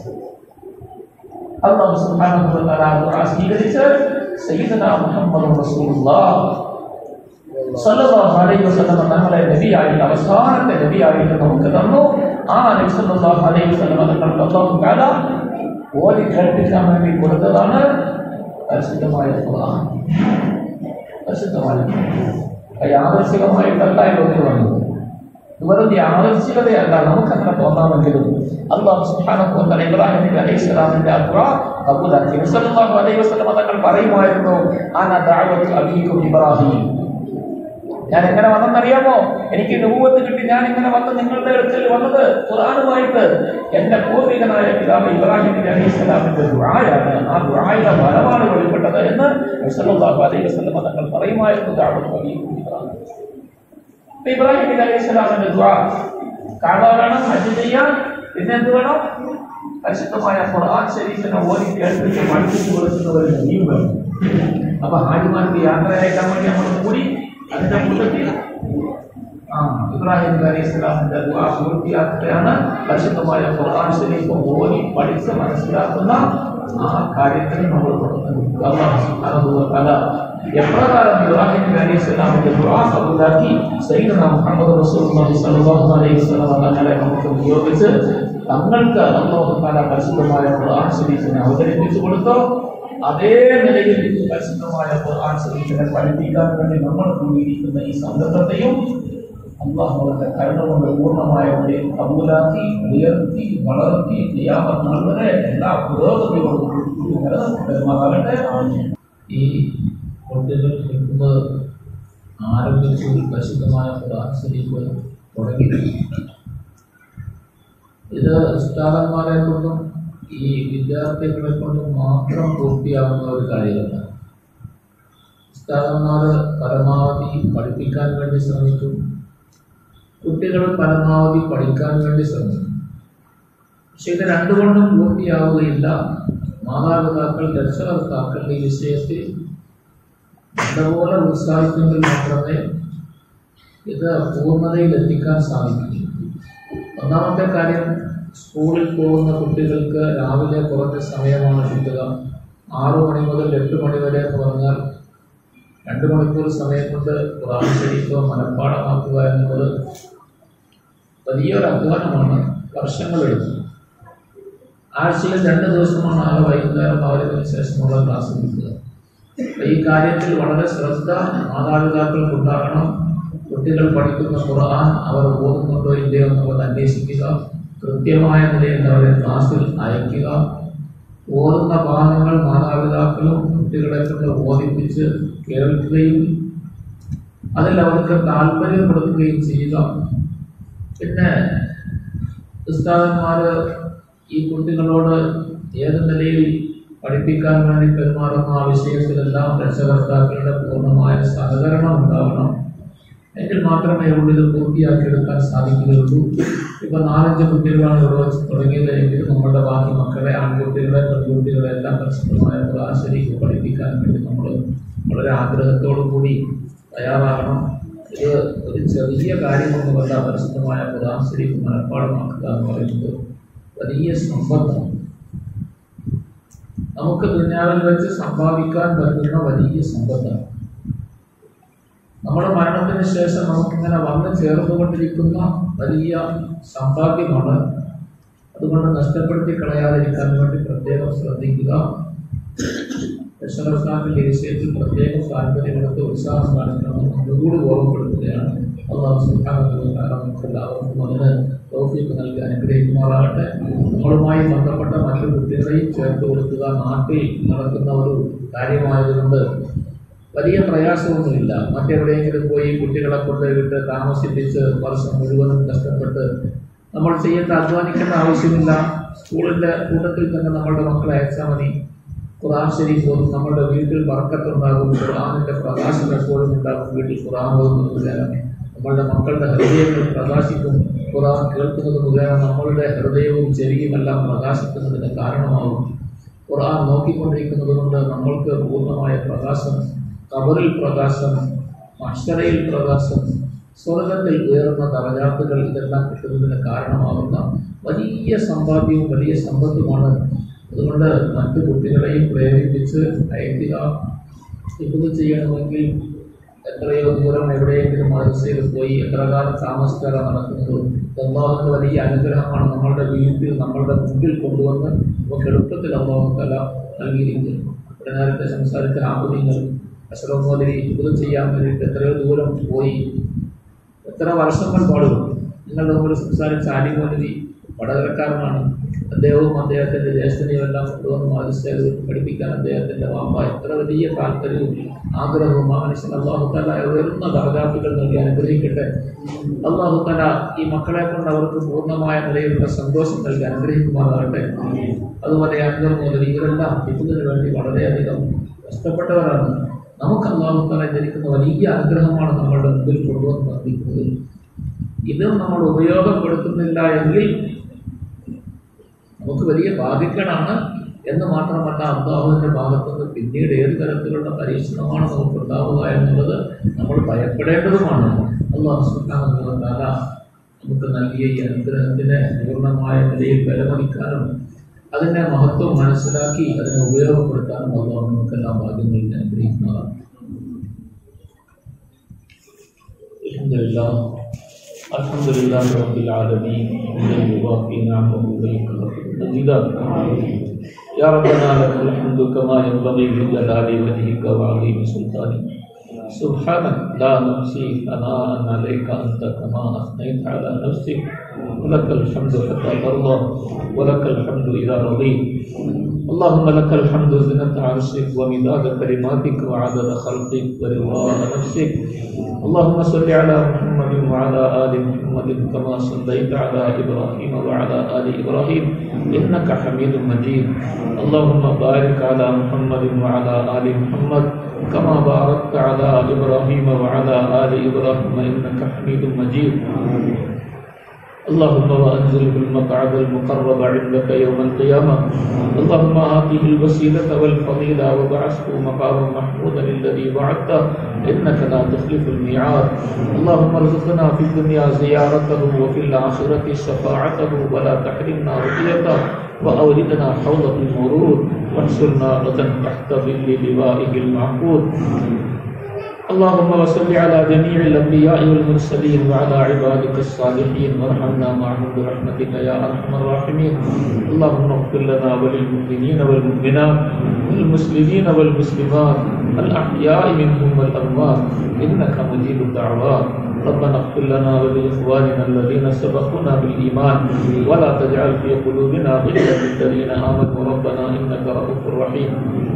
അല്ലാഹു സുബ്ഹാനഹു വ തആല സ്വീകരിച്ച് സയ്യിദനാ മുഹമ്മദ് റസൂലുള്ളാഹ് സല്ലല്ലാഹു അലൈഹി വസല്ലം നമ്മളെ നബിയായിട്ട് അവസാനത്തെ നബിയായിട്ട് നമുക്ക് തന്നു. ആ നബി സല്ലല്ലാഹു അലൈഹി വസല്ലം തങ്ങൾക്ക് അല്ലാഹു തആല ഓതി കേൾപ്പിക്കാൻ വേണ്ടി കൊടുത്തതാണ് പരിശുദ്ധമായ ഖുർആൻ. പരിശുദ്ധമായ യാദൃശ്ചികമായിട്ടല്ല ഇതൊക്കെ വന്നത്. വെറുതെ ആദർശികതയല്ല, നമുക്കങ്ങനെ തോന്നാമെങ്കിലും അല്ലാഹു സുബ്ഹാനഹു വ തആല ഇബ്രാഹിം നബി അലൈഹിസ്സലാമിന്റെ ദുആ കബൂലാക്കി. സല്ലല്ലാഹു അലൈഹി വസല്ലം തങ്ങൾ പറയുമായിരുന്നു അന ദഅവതു അബീകും ഇബ്രാഹിം. ഞാൻ എങ്ങനെ വന്നെന്നറിയാമോ? എനിക്ക് നബുവത്ത് കിട്ടി. ഞാൻ ഇങ്ങനെ വന്ന് നിങ്ങളുടെ അടുക്കൽ വന്നത് ഖുർആനുമായിട്ട് എന്റെ പൂർവികനായ പിതാവ് ഇബ്രാഹിം നബി അലൈഹിസ്സലാമിന്റെ ദുആയാണ്. ആ ദുആയുടെ ഫലമാണ് വെളിപ്പെട്ടത് എന്ന് സല്ലല്ലാഹു അലൈഹി വസല്ലം തങ്ങൾ പറയുമായിരുന്നു. ദഅവതു അബീകും ഇബ്രാഹിം. ഇബ്രാഹിം നബി അലൈഹിസ്സലാമിന്റെ ദുആ കഅബ വേണം, ഹജ്ജ് ചെയ്യാൻ, പിന്നെ എന്ത് വേണം? പരിശുദ്ധമായ ഖുർആൻ ശരീഫിനെ ഓതി കേൾപ്പിച്ച് പഠിപ്പിച്ചു കൊടുക്കുന്ന ഒരു നബിയും വേണം. അപ്പൊ ഹാജിമാർക്ക് യാത്ര അയക്കാൻ വേണ്ടി നമ്മൾ കൂടി അതിന്റെ കൂട്ടത്തിൽ ഇബ്രാഹിം നബി അലൈഹിസ്സലാമിന്റെ ദുആ പൂർത്തിയാക്കുകയാണ്. പരിശുദ്ധമായ ഖുർആൻ ശരീഫ് ഓതി പഠിച്ച് മനസ്സിലാക്കുന്ന ആ കാര്യത്തിൽ നമ്മൾ അല്ലാഹു സുബ്ഹാനഹു വ തആല എപ്രകാരം ഇബ്രാഹിം നബി അലൈഹിസ്സലാമിന്റെ ദുആ കബൂലാക്കി സയ്യിദനാ മുഹമ്മദ് റസൂലുള്ളാഹി സ്വല്ലല്ലാഹു അലൈഹി വസല്ലം തങ്ങളെ നമുക്ക് നിയോഗിച്ച് തങ്ങൾക്ക് അല്ലാഹു തആല പരിശുദ്ധമായ ഖുർആൻ ശരീഫിനെ അവതരിപ്പിച്ചു കൊടുത്തു. അതേ നിലയിൽ പരിശുദ്ധമായ ഖുർആൻ ശരീഫിനെ പഠിപ്പിക്കാൻ വേണ്ടി നമ്മൾ കൂടിയിരിക്കുന്ന ഈ സന്ദർഭത്തെയും അല്ലാഹുവിന്റെ കരുണ കൊണ്ട് പൂർണ്ണമായ നിലയിൽ കബൂലാക്കി ഉയർത്തി വളർത്തി ഖിയാമത്ത് നാൾ വരെ എല്ലാ പുരോഗതിയോടും നിലനിർത്തുമാറാകട്ടെ. ഈ കുട്ടികൾ നിൽക്കുന്നത് ആരംഭിച്ചു പരിശുദ്ധമായ ഖുർആൻ ശരീഫ് തുടങ്ങി. ഇത് ഉസ്താദന്മാരെ കൊണ്ടും ഈ വിദ്യാർത്ഥികളെ കൊണ്ടും മാത്രം പൂർത്തിയാവുന്ന ഒരു കാര്യമല്ല. ഉസ്താദന്മാർ പരമാവധി പഠിപ്പിക്കാൻ വേണ്ടി ശ്രമിക്കും, കുട്ടികൾ പരമാവധി പഠിക്കാൻ വേണ്ടി ശ്രമിക്കും. പക്ഷെ ഇത് രണ്ടുകൊണ്ടും പൂർത്തിയാവുകയില്ല. മാതാപിതാക്കൾ, രക്ഷകർത്താക്കൾ ഈ വിഷയത്തിൽ നല്ലപോലെ ഉത്സാഹിക്കുമെങ്കിൽ മാത്രമേ ഇത് പൂർണ്ണതയിലെത്തിക്കാൻ സാധിക്കൂ. ഒന്നാമത്തെ കാര്യം, സ്കൂളിൽ പോകുന്ന കുട്ടികൾക്ക് രാവിലെ കുറഞ്ഞ സമയമാണ് കിട്ടുക. 6 മണി മുതൽ 8 മണി വരെ പറഞ്ഞാൽ 2 മണിക്കൂർ സമയം കൊണ്ട് ഖുർആൻ ശരീഫ് മനഃപ്പാഠമാക്കുക എന്നുള്ളത് വലിയൊരു അധ്വാനമാണ്, വർഷങ്ങളെടുക്കും. ആഴ്ചയിൽ 2 ദിവസമാണ് നാളെ വൈകുന്നേരം 6 ശേഷമുള്ള ക്ലാസ് കിട്ടുക. ഈ കാര്യത്തിൽ വളരെ ശ്രദ്ധ മാതാപിതാക്കൾക്കുണ്ടാകണം. കുട്ടികൾ പഠിക്കുന്ന ഖുർആൻ അവർ ഓതുന്നുണ്ടോ ഇല്ലയോ എന്നുള്ളത് അന്വേഷിക്കുക. കൃത്യമായ നിലയിൽ അവരെ ക്ലാസ്സിൽ അയക്കുക. ഓതുന്ന ഭാഗങ്ങൾ മാതാപിതാക്കളും കുട്ടികളെ കൊണ്ട് ഓദിപ്പിച്ച് കേൾക്കുകയും അതിൽ അവർക്ക് താല്പര്യപ്പെടുത്തുകയും ചെയ്യുക. പിന്നെ ഉസ്താദന്മാർ ഈ കുട്ടികളോട് ഏത് നിലയിൽ പഠിപ്പിക്കാൻ വേണ്ടി പെരുമാറുന്ന ആ വിഷയത്തിലെല്ലാം രക്ഷകർത്താക്കളുടെ പൂർണ്ണമായ സഹകരണം ഉണ്ടാവണം. എങ്കിൽ മാത്രമേ ഇത് പൂർത്തിയാക്കിയെടുക്കാൻ സാധിക്കുകയുള്ളൂ. ഇപ്പം 4-5 കുട്ടികളാണ് ഇവിടെ വെച്ച് തുടങ്ങിയത് എങ്കിൽ നമ്മുടെ ബാക്കി മക്കളെ, ആൺകുട്ടികളെ, പെൺകുട്ടികളെ എല്ലാം പരിശുദ്ധമായ ഖുർആൻ ശരീഫ് പഠിപ്പിക്കാൻ വേണ്ടി നമ്മൾ വളരെ ആഗ്രഹത്തോടു കൂടി തയ്യാറാകണം. ഇത് ഒരു ചെറിയ കാര്യമൊന്നുമല്ല. പരിശുദ്ധമായ ഖുർആൻ ശരീഫ് മനഃപ്പാഠമാക്കുക എന്ന് പറയുന്നത് വലിയ സമ്പത്താണ്. നമുക്ക് ദുനിയാവിൽ വെച്ച് സമ്പാദിക്കാൻ പറ്റുന്ന വലിയ സമ്പത്താണ്. നമ്മുടെ മരണത്തിന് ശേഷം നമുക്കിങ്ങനെ വന്ന് ചേർന്നുകൊണ്ടിരിക്കുന്ന വലിയ സമ്പാദ്യമാണ്. അതുകൊണ്ട് നഷ്ടപ്പെടുത്തി കളയാതിരിക്കാൻ വേണ്ടി പ്രത്യേകം ശ്രദ്ധിക്കുക. രക്ഷകർത്താക്കളുടെ വിഷയത്തിൽ പ്രത്യേകം താല്പര്യമെടുത്ത് ഉത്സാഹം കാണിക്കണമെന്ന് ഒന്നുകൂടി ഓർമ്മപ്പെടുത്തുകയാണ്. അല്ലാഹു സുബ്ഹാനഹു വ തആല നമുക്കെല്ലാവർക്കും അതിന് തൗഫീഖ് നൽകി അനുഗ്രഹിക്കുമാറാകട്ടെ. നമ്മളുമായി ബന്ധപ്പെട്ട മറ്റു കുട്ടികളെയും ചേർത്ത് കൊടുക്കുക. നാട്ടിൽ നടക്കുന്ന ഒരു കാര്യമായതുകൊണ്ട് വലിയ പ്രയാസമൊന്നുമില്ല. മറ്റെവിടെയെങ്കിലും പോയി കുട്ടികളെ കൊണ്ടുപോയിട്ട് താമസിപ്പിച്ച് വർഷം മുഴുവനും കഷ്ടപ്പെട്ട് നമ്മൾ അധ്വാനിക്കേണ്ട ആവശ്യമില്ല. സ്കൂളിൻ്റെ കൂട്ടത്തിൽ തന്നെ നമ്മളുടെ മക്കളെ അയച്ചാൽ മതി. ഖുർആൻ ശരീഫ് ഓതും. നമ്മുടെ വീട്ടിൽ ബർക്കത്തുണ്ടാകും. ഖുർആനിൻ്റെ പ്രകാശം എപ്പോഴും ഉണ്ടാകും. വീട്ടിൽ ഖുർആൻ ഓതുന്നത് മുഖേന നമ്മളുടെ മക്കളുടെ ഹൃദയങ്ങൾ പ്രകാശിക്കും. ഖുർആൻ കേൾക്കുന്നത് മുഖേന നമ്മളുടെ ഹൃദയവും ചെവിയുമെല്ലാം പ്രകാശിക്കുന്നതിന് കാരണമാകും. ഖുർആൻ നോക്കിക്കൊണ്ടിരിക്കുന്നത് കൊണ്ട് നമ്മൾക്ക് പൂർണ്ണമായ പ്രകാശം, ഖബറിൽ പ്രകാശം, മഹ്ശറയിൽ പ്രകാശം, സ്വർഗത്തിൽ ഉയർന്ന ദറജാത്തുകൾ ഇതെല്ലാം കിട്ടുന്നതിന് കാരണമാകുന്ന വലിയ സമ്പാദ്യവും വലിയ സമ്പത്തുമാണ്. അതുകൊണ്ട് മറ്റു കുട്ടികളെയും പ്രേരിപ്പിച്ച് അയക്കുക. ഇത് ചെയ്യണമെങ്കിൽ എത്രയോ ദൂരം എവിടെയെങ്കിലും മദ്രസയിൽ പോയി എത്ര കാലം താമസിക്കാതെ നടക്കുന്നത് അല്ലാഹുവിന്റെ വലിയ അനുഗ്രഹമാണ്. നമ്മളുടെ വീട്ടിൽ നമ്മളുടെ മുമ്പിൽ കൊണ്ടുവന്ന് നമുക്ക് എളുപ്പത്തിൽ അല്ലാഹു തആല നൽകിയിരിക്കുന്നു. നേരത്തെ സംസാരിച്ച ആബുദീങ്ങൾ അഷ്റഫ് മൗലവി ഇത് ചെയ്യാൻ വേണ്ടിയിട്ട് എത്രയോ ദൂരം പോയി, എത്ര വർഷങ്ങൾ പാടുപെട്ടു. നിങ്ങളുടെ മുമ്പിൽ സംസാരിച്ച ആലി മൗലവി വടകരക്കാരനാണ്. അദ്ദേഹവും അദ്ദേഹത്തിൻ്റെ ജ്യേഷ്ഠനെയും എല്ലാം കൊണ്ടുവന്ന് മദ്രസയിൽ പഠിപ്പിക്കാൻ അദ്ദേഹത്തിൻ്റെ വാപ്പ എത്ര വലിയ താല്പര്യവും ആഗ്രഹവും ആ മനുഷ്യൻ അല്ലാഹു തആല ഉയർന്ന ദറജാത്തുകൾ നൽകി അനുഗ്രഹിക്കട്ടെ. അല്ലാഹു തആല ഈ മക്കളെ കൊണ്ട് അവർക്ക് പൂർണ്ണമായ നിലയിലുള്ള സന്തോഷം നൽകി അനുഗ്രഹിക്കുമാറാകട്ടെ. അതുപോലെ അൻവർ മുതൽ ഇവരെല്ലാം ഇതിനു വേണ്ടി വളരെയധികം കഷ്ടപ്പെട്ടവരാണ്. നമുക്ക് അല്ലാഹു തആല ജനിക്കുന്ന വലിയ അനുഗ്രഹമാണ് നമ്മളുടെ മുമ്പിൽ കൊണ്ടുവന്ന് വർദ്ധിക്കുന്നത്. ഇതും നമ്മൾ ഉപയോഗപ്പെടുത്തുന്നില്ല എങ്കിൽ നമുക്ക് വലിയ ബാധിക്കലാണ് എന്ന് മാത്രമല്ല, അല്ലാഹുവിൻ്റെ ഭാഗത്തുനിന്ന് പിന്നീട് ഏത് തരത്തിലുള്ള പരീക്ഷണമാണ് നമുക്കുണ്ടാവുക എന്നുള്ളത് നമ്മൾ ഭയപ്പെടേണ്ടതുമാണ്. അല്ലാഹു സുബ്ഹാനഹു വ തആല നമുക്ക് നൽകിയ ഈ അനുഗ്രഹത്തിനെ പൂർണ്ണമായ നിലയിൽ വിലമതിക്കാനും അതിൻ്റെ മഹത്വം മനസ്സിലാക്കി അതിനെ ഉപയോഗപ്പെടുത്താനും അല്ലാഹു നമുക്കെല്ലാം ഭാഗ്യങ്ങളിൽ അനുഗ്രഹിക്കുന്നതാണ്. അൽഹംദുലില്ലാഹ് അൽഹംദുലില്ലാഹി റബ്ബിൽ ആലമീൻ. يا ربنا لك الحمد كما ينبغي لجلال وجهك وعظيم سلطانك سبحانك لا نحصي ثناء عليك أنت كما أثنيت على نفسك ولك الحمد حتى ترضى ولك الحمد إذا رضيت اللهم لك الحمد زنة عرشك ومداد كلماتك وعدد خلقك ورضاء نفسك اللهم صل على محمد وعلى آل محمد كما صليت على إبراهيم وعلى آل إبراهيم إنك حميد مجيد اللهم بارك على محمد وعلى آل محمد كما باركت على إبراهيم وعلى آل إبراهيم إنك حميد مجيد اللهم وأنزله المقعد المقرب عندك يوم القيامة اللهم آته الوسيلة والفضيلة وبعثه مقاما محمودا الذي وعدته إنك لا تخلف الميعاد اللهم ارزقنا في الدنيا زيارته وفي الآخرة شفاعته ولا تحرمنا رؤيته وأوردنا حوض المورود واحشرنا غدا تحت ظل لوائه المعقود اللهم وصل على جميع الأنبياء والمرسلين وعلى عبادك الصالحين وارحمنا معهم برحمتك يا أرحم الراحمين اللهم اغفر لنا وللمؤمنين والمؤمنات والمسلمين والمسلمات الأحياء منهم والأموات إنك مجيب الدعوات ربنا اغفر لنا ولإخواننا الذين سبقونا بالإيمان ولا تجعل في قلوبنا غلا للذين آمنوا ربنا إنك رؤوف رحيم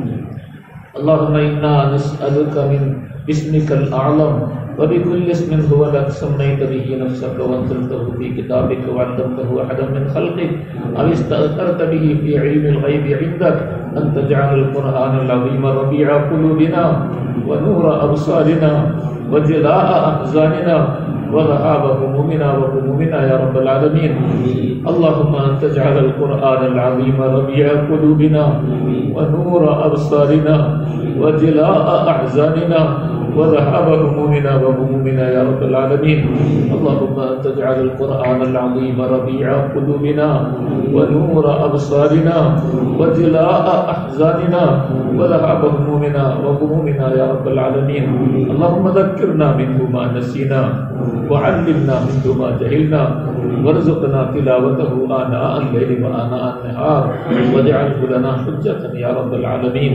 اللهم إنا نسألك من باسمك الأعظم وبكل اسم هو لك سميت به نفسك وأنزلته في كتابك وعلمته أحدا من خلقك أو استأثرت به في علم الغيب عندك أن تجعل القرآن العظيم ربيع قلوبنا ونور أبصارنا وجلاء أحزاننا وذهاب همومنا وغمومنا يا رب العالمين اللهم أن تجعل القرآن العظيم ربيع قلوبنا ونور أبصارنا وجلاء أحزاننا وذهاب همومنا وغمومنا يا رب العالمين اللهم أن تجعل القرآن العظيم ربيع قلوبنا ونور أبصارنا وجلاء أحزاننا وذهاب همومنا وغمومنا يا رب العالمين اللهم ذكرنا منه ما نسينا وعلمنا منه ما جهلنا وارزقنا تلاوته آناء الليل وآناء النهار واجعله لنا حجة يا رب العالمين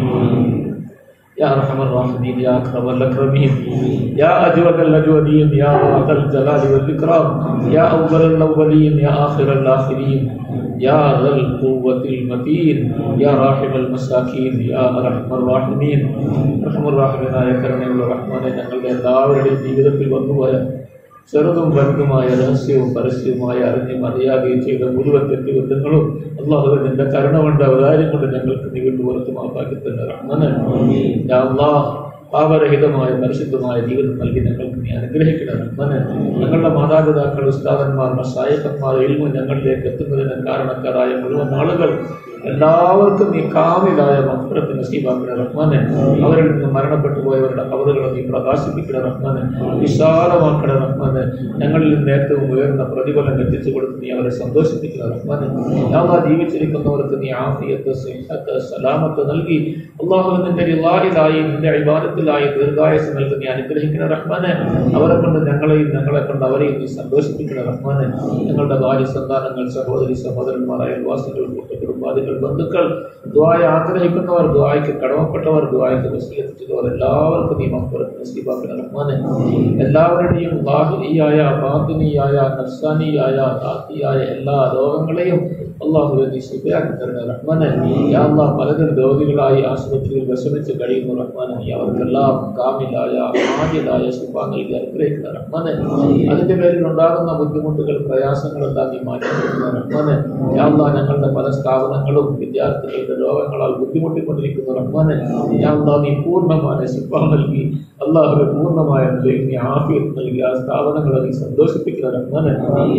يا أرحم الراحمين يا أكرم الأكرمين يا أجود الأجودين يا ذا الجلال والإكرام يا أول الأولين يا آخر الآخرين يا ذا القوة المتين يا راحم المساكين يا أرحم الراحمين أرحم الراحمين يا كرم الرحمن ഞങ്ങളുടെ എല്ലാവരുടെയും ജീവിതത്തിൽ വന്നുപോയ ചെറുതും വലുതുമായ രഹസ്യവും പരസ്യവുമായ അറിഞ്ഞും അറിയാതെയും ചെയ്ത മുഴുവൻ തെറ്റുകുറ്റങ്ങളും അല്ലാഹുവേ നിന്റെ കരുണ കൊണ്ട് ഔദാര്യം കൊണ്ട് ഞങ്ങൾക്ക് നീ വിട്ടുപുറത്ത് മാപ്പാക്കി തന്നെ റഹ്മാനെ യാ അല്ലാഹ് പാപരഹിതമായ പരിശുദ്ധമായ ജീവിതം നൽകി ഞങ്ങൾക്ക് നീ അനുഗ്രഹിക്കണം റഹ്മാനെ ഞങ്ങളുടെ മാതാപിതാക്കൾ ഉസ്താദന്മാർ മശായിഖന്മാർ ഇൽമു ഞങ്ങളിലേക്ക് എത്തുന്നതിന് കാരണക്കാരായ മുഴുവൻ ആളുകൾ എല്ലാവർക്കും നീ കാമിലായ മഗ്ഫിറത്ത് നസീബാക്കണ റഹ്മാനെ അവരിൽ നിന്ന് മരണപ്പെട്ടു പോയവരുടെ ഖബറുകളെ നീ പ്രകാശിപ്പിക്കണ റഹ്മാനെ വിശാലമാക്കണ റഹ്മാനെ ഞങ്ങളിൽ നിന്ന് ഏറ്റവും ഉയർന്ന പ്രതിഫലം എത്തിച്ചു കൊടുത്ത് നീ അവരെ സന്തോഷിപ്പിക്കണ റഹ്മാനെ അല്ലാഹ് ജീവിച്ചിരിക്കുന്നവർക്ക് നീ ആഫിയത്ത് സിഹത്ത് സലാമത്ത് നൽകി അല്ലാഹു നിന്റെ റിളായിലായി നിന്റെ ഇബാദത്തിലായി ദീർഘായുസ്സ് നൽകി നീ അനുഗ്രഹിക്കണ റഹ്മാനെ അവരെ കൊണ്ട് ഞങ്ങളെയും ഞങ്ങളെ കൊണ്ട് അവരെയും നീ സന്തോഷിപ്പിക്കണ റഹ്മാനെ ഞങ്ങളുടെ ഭാര്യ സന്താനങ്ങൾ സഹോദരി സഹോദരന്മാർ അയൽവാസികൾ കുടുംബാദികൾ ബന്ധുക്കൾ ദുആയ ആഗ്രഹിക്കുന്നവർ ദുആയ്ക്ക് കടമപ്പെട്ടവർ ദുആയ്ക്ക് വസീയത്ത് ചെയ്തവർ എല്ലാവർക്കും നീ മഗ്ഫിറത്ത് നസീബാക്കണ റഹ്മാനെ എല്ലാവരുടെയും ലാഹിരിയായ ബാത്തിനിയായ നഫ്സാനിയായ ദാത്തിയായ എല്ലാ രോഗങ്ങളെയും അല്ലാഹുവേ നീ ശിഫയാക്കി തരണേ റഹ്മാനെ യാ അല്ലാഹ് പലരും രോഗികളായി ആശുപത്രിയിൽ വിഷമിച്ച് കഴിയുന്നു റഹ്മാനെ നീ അവർക്കെല്ലാം കാമിലായ ആദ്യതായ ശിഫ നൽകി അനുഗ്രഹിക്കുന്ന റഹ്മാനെ അതിന്റെ പേരിൽ ഉണ്ടാകുന്ന ബുദ്ധിമുട്ടുകൾ പ്രയാസങ്ങളെല്ലാം നീ മാറ്റി തരുന്ന റഹ്മാനെ യാ അല്ലാഹ് ഞങ്ങളുടെ പല സ്ഥാപനങ്ങളും വിദ്യാർത്ഥികളുടെ രോഗങ്ങളാൽ ബുദ്ധിമുട്ടിക്കൊണ്ടിരിക്കുന്ന റഹ്മാനെ യാ അല്ലാഹ് നീ പൂർണ്ണമായ ശിഫ നൽകി അല്ലാഹുവേ പൂർണ്ണമായ നിലയിൽ നീ ആഫിയത്ത് നൽകി ആ സ്ഥാപനങ്ങളെ നീ സന്തോഷിപ്പിക്കുന്ന റഹ്മാനെ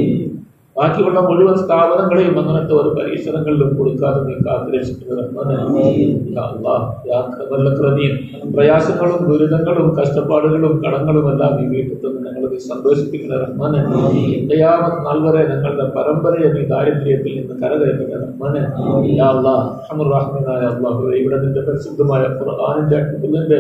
ബാക്കിയുള്ള മുഴുവൻ സ്ഥാപനങ്ങളെയും അങ്ങനത്തെ ഒരു പരീക്ഷണങ്ങളിലും കൊടുക്കാതെ നീ കാത്തുരക്ഷിക്കുന്ന റഹ്മാനെ യാ അല്ലാഹ് യാ അക്രമൽ പ്രയാസങ്ങളും ദുരിതങ്ങളും കഷ്ടപ്പാടുകളും കടങ്ങളും എല്ലാം നീ വീട്ടിൽ ഞങ്ങളെ നീ സന്തോഷിപ്പിക്കുന്ന റഹ്മാനെ ഖിയാമത്ത് നാൾ വരെ ഞങ്ങളുടെ പരമ്പരയെ നീ ദാരിദ്ര്യത്തിൽ നിന്ന് കരകയറ്റുന്ന റഹ്മാനെ യാ അല്ലാഹ് അർഹമുർ റഹീമായ അല്ലാഹുവേ ഇവിടെ നിന്റെ പരിശുദ്ധമായ ഖുർആനിന്റെ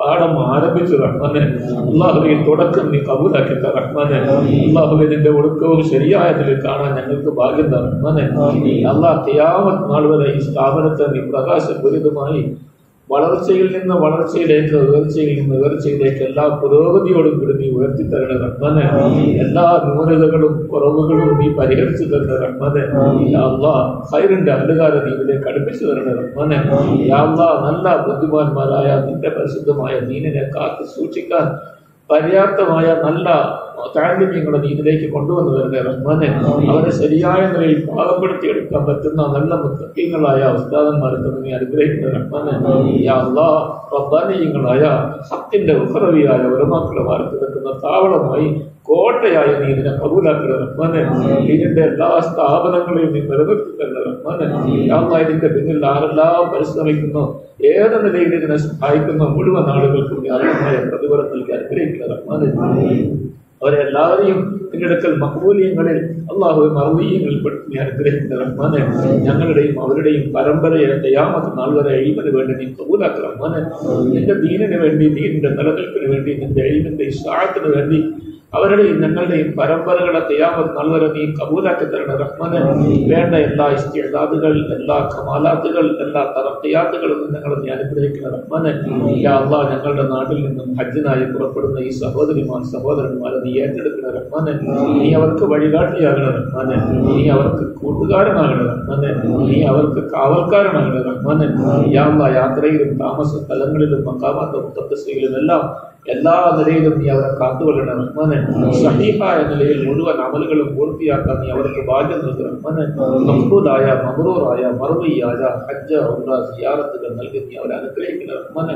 പാഠം ആരംഭിച്ചു റഹ്മാനെ. അള്ളാഹുവെ തുടക്കം നീ കബൂലാക്കി റഹ്മാനെ. അള്ളാഹുവെ നിന്റെ ഒടുക്കവും ശരിയായതിൽ കാണാൻ ഞങ്ങൾക്ക് ഭാഗ്യം റഹ്മാനെ. അള്ളാഹ് ഖിയാമത്ത് നാൾ വരെ ഈ സ്ഥാപനത്തെ നീ പ്രകാശപൂരിതമായി വളർച്ചയിൽ നിന്ന് വളർച്ചയിലേക്ക്, ഉയർച്ചയിൽ നിന്ന് ഉയർച്ചയിലേക്ക് എല്ലാ പുരോഗതിയോടും കൂടി നീ ഉയർത്തി തരണ റഹ്മാനെ. എല്ലാ ന്യൂനതകളും കുറവുകളും നീ പരിഹരിച്ചു തരണ റഹ്മാനെ. യാ അല്ലാഹ് ഖൈറിന്റെ അഹലുകാരെ നീ ഇതിലേക്ക് അടുപ്പിച്ചു തരണ റഹ്മാനെ. യാ അല്ലാഹ് നല്ല ബുദ്ധിമാന്മാരായ നിന്റെ പരിശുദ്ധമായ ദീനിനെ കാത്തു സൂക്ഷിക്കാൻ പര്യാപ്തമായ നല്ല താല്പര്യങ്ങളെ നീ ഇതിലേക്ക് കൊണ്ടുവന്നു തരണേ റഹ്മാനെ. അവരെ ശരിയായ നിലയിൽ പാകപ്പെടുത്തിയെടുക്കാൻ പറ്റുന്ന നല്ല മുത്തഖീങ്ങളായ ഉസ്താദന്മാർക്ക് നീ അനുഗ്രഹിക്കുന്ന റഹ്മാനെ. യാ അല്ലാഹ് റബ്ബാനിയങ്ങളായ ഹക്കിന്റെ ഉഖറവിയായ ഉലമാക്കളെ വാർത്ത് നിൽക്കുന്ന താവളമായി കോട്ടയായി നീ ഇതിനെ കബൂലാക്കുന്ന റഹ്മാനെ. ഇതിന്റെ എല്ലാ സ്ഥാപനങ്ങളെയും നീ നിലനിർത്തി തരുന്ന റഹ്മാനെ. യാ അല്ലാഹ് ഇതിന്റെ പിന്നിൽ ആരെല്ലാം പരിശ്രമിക്കുന്നു, ഏത് നിലയിൽ ഇതിനെ സഹായിക്കുന്ന മുഴുവൻ ആളുകൾക്കും നീ അർഹമായ പ്രതിഫലം നൽകി അനുഗ്രഹിക്കുന്ന റഹ്മാനെ. അവരെല്ലാവരെയും തിരഞ്ഞെടുക്കൽ മഖ്ബൂലിയങ്ങളിൽ അല്ലാഹു മർദിയങ്ങളിൽ പെട്ട് അനുഗ്രഹിക്കുന്ന റഹ്മാനെ. ഞങ്ങളുടെയും അവരുടെയും പരമ്പരയെ ഖിയാമത്ത് നാൾ വരെ ഇൽമിന് വേണ്ടി നീ കബൂലാക്കുക റഹ്മാനെ. നിന്റെ ദീനിന് വേണ്ടി, ദീനിന്റെ നിലനിൽപ്പിന് വേണ്ടി, നിന്റെ ഇൽമിന്റെ ഇസ്ഹാഅത്തിന് വേണ്ടി അവരുടെയും ഞങ്ങളുടെയും പരമ്പരകളെ ഖിയാമത്ത് നാൾ വരെ നീ കബൂലാക്കി തരണ റഹ്മാനെ. വേണ്ട എല്ലാ ഇസ്തിഅദാദുകൾ, എല്ലാ കമാലാത്തുകൾ, എല്ലാ തറഖിയാത്തുകളും ഞങ്ങളെ നീ അനുഗ്രഹിക്കുന്ന റഹ്മാനെ. യാ അല്ലാഹ് ഞങ്ങളുടെ നാട്ടിൽ നിന്നും ഹജ്ജിനായി പുറപ്പെടുന്ന ഈ സഹോദരന്മാരെ നീ ഏറ്റെടുക്കുന്ന റഹ്മാനെ. നീ അവർക്ക് വഴികാട്ടിയാകണ റഹ്മാനെ. നീ അവർക്ക് കൂട്ടുകാരനാകണ റഹ്മാനെ. നീ അവർക്ക് കാവൽക്കാരനാകണ റഹ്മാനെ. യാ അല്ലാഹ് യാത്രയിലും താമസ സ്ഥലങ്ങളിലും മഖാമാത്ത് മുഖദ്ദസിലും എല്ലാം എല്ലാ നിലയിലും നീ അവരെ കാത്തുകൊള്ളണ റഹ്മാനെ. സഹീഹായ നിലയിൽ മുഴുവൻ അമലുകളും പൂർത്തിയാക്കാൻ നീ അവർക്ക് ഭാഗ്യം നൽകുക റഹ്മാനെ. മഖ്ബൂലായ, മബ്റൂറായ, മർദിയായ ഹജ്ജ്, ഉംറ, സിയാറത്തുകൾ നൽകി നീ അവരെ അനുഗ്രഹിക്കുന്ന റഹ്മാനെ.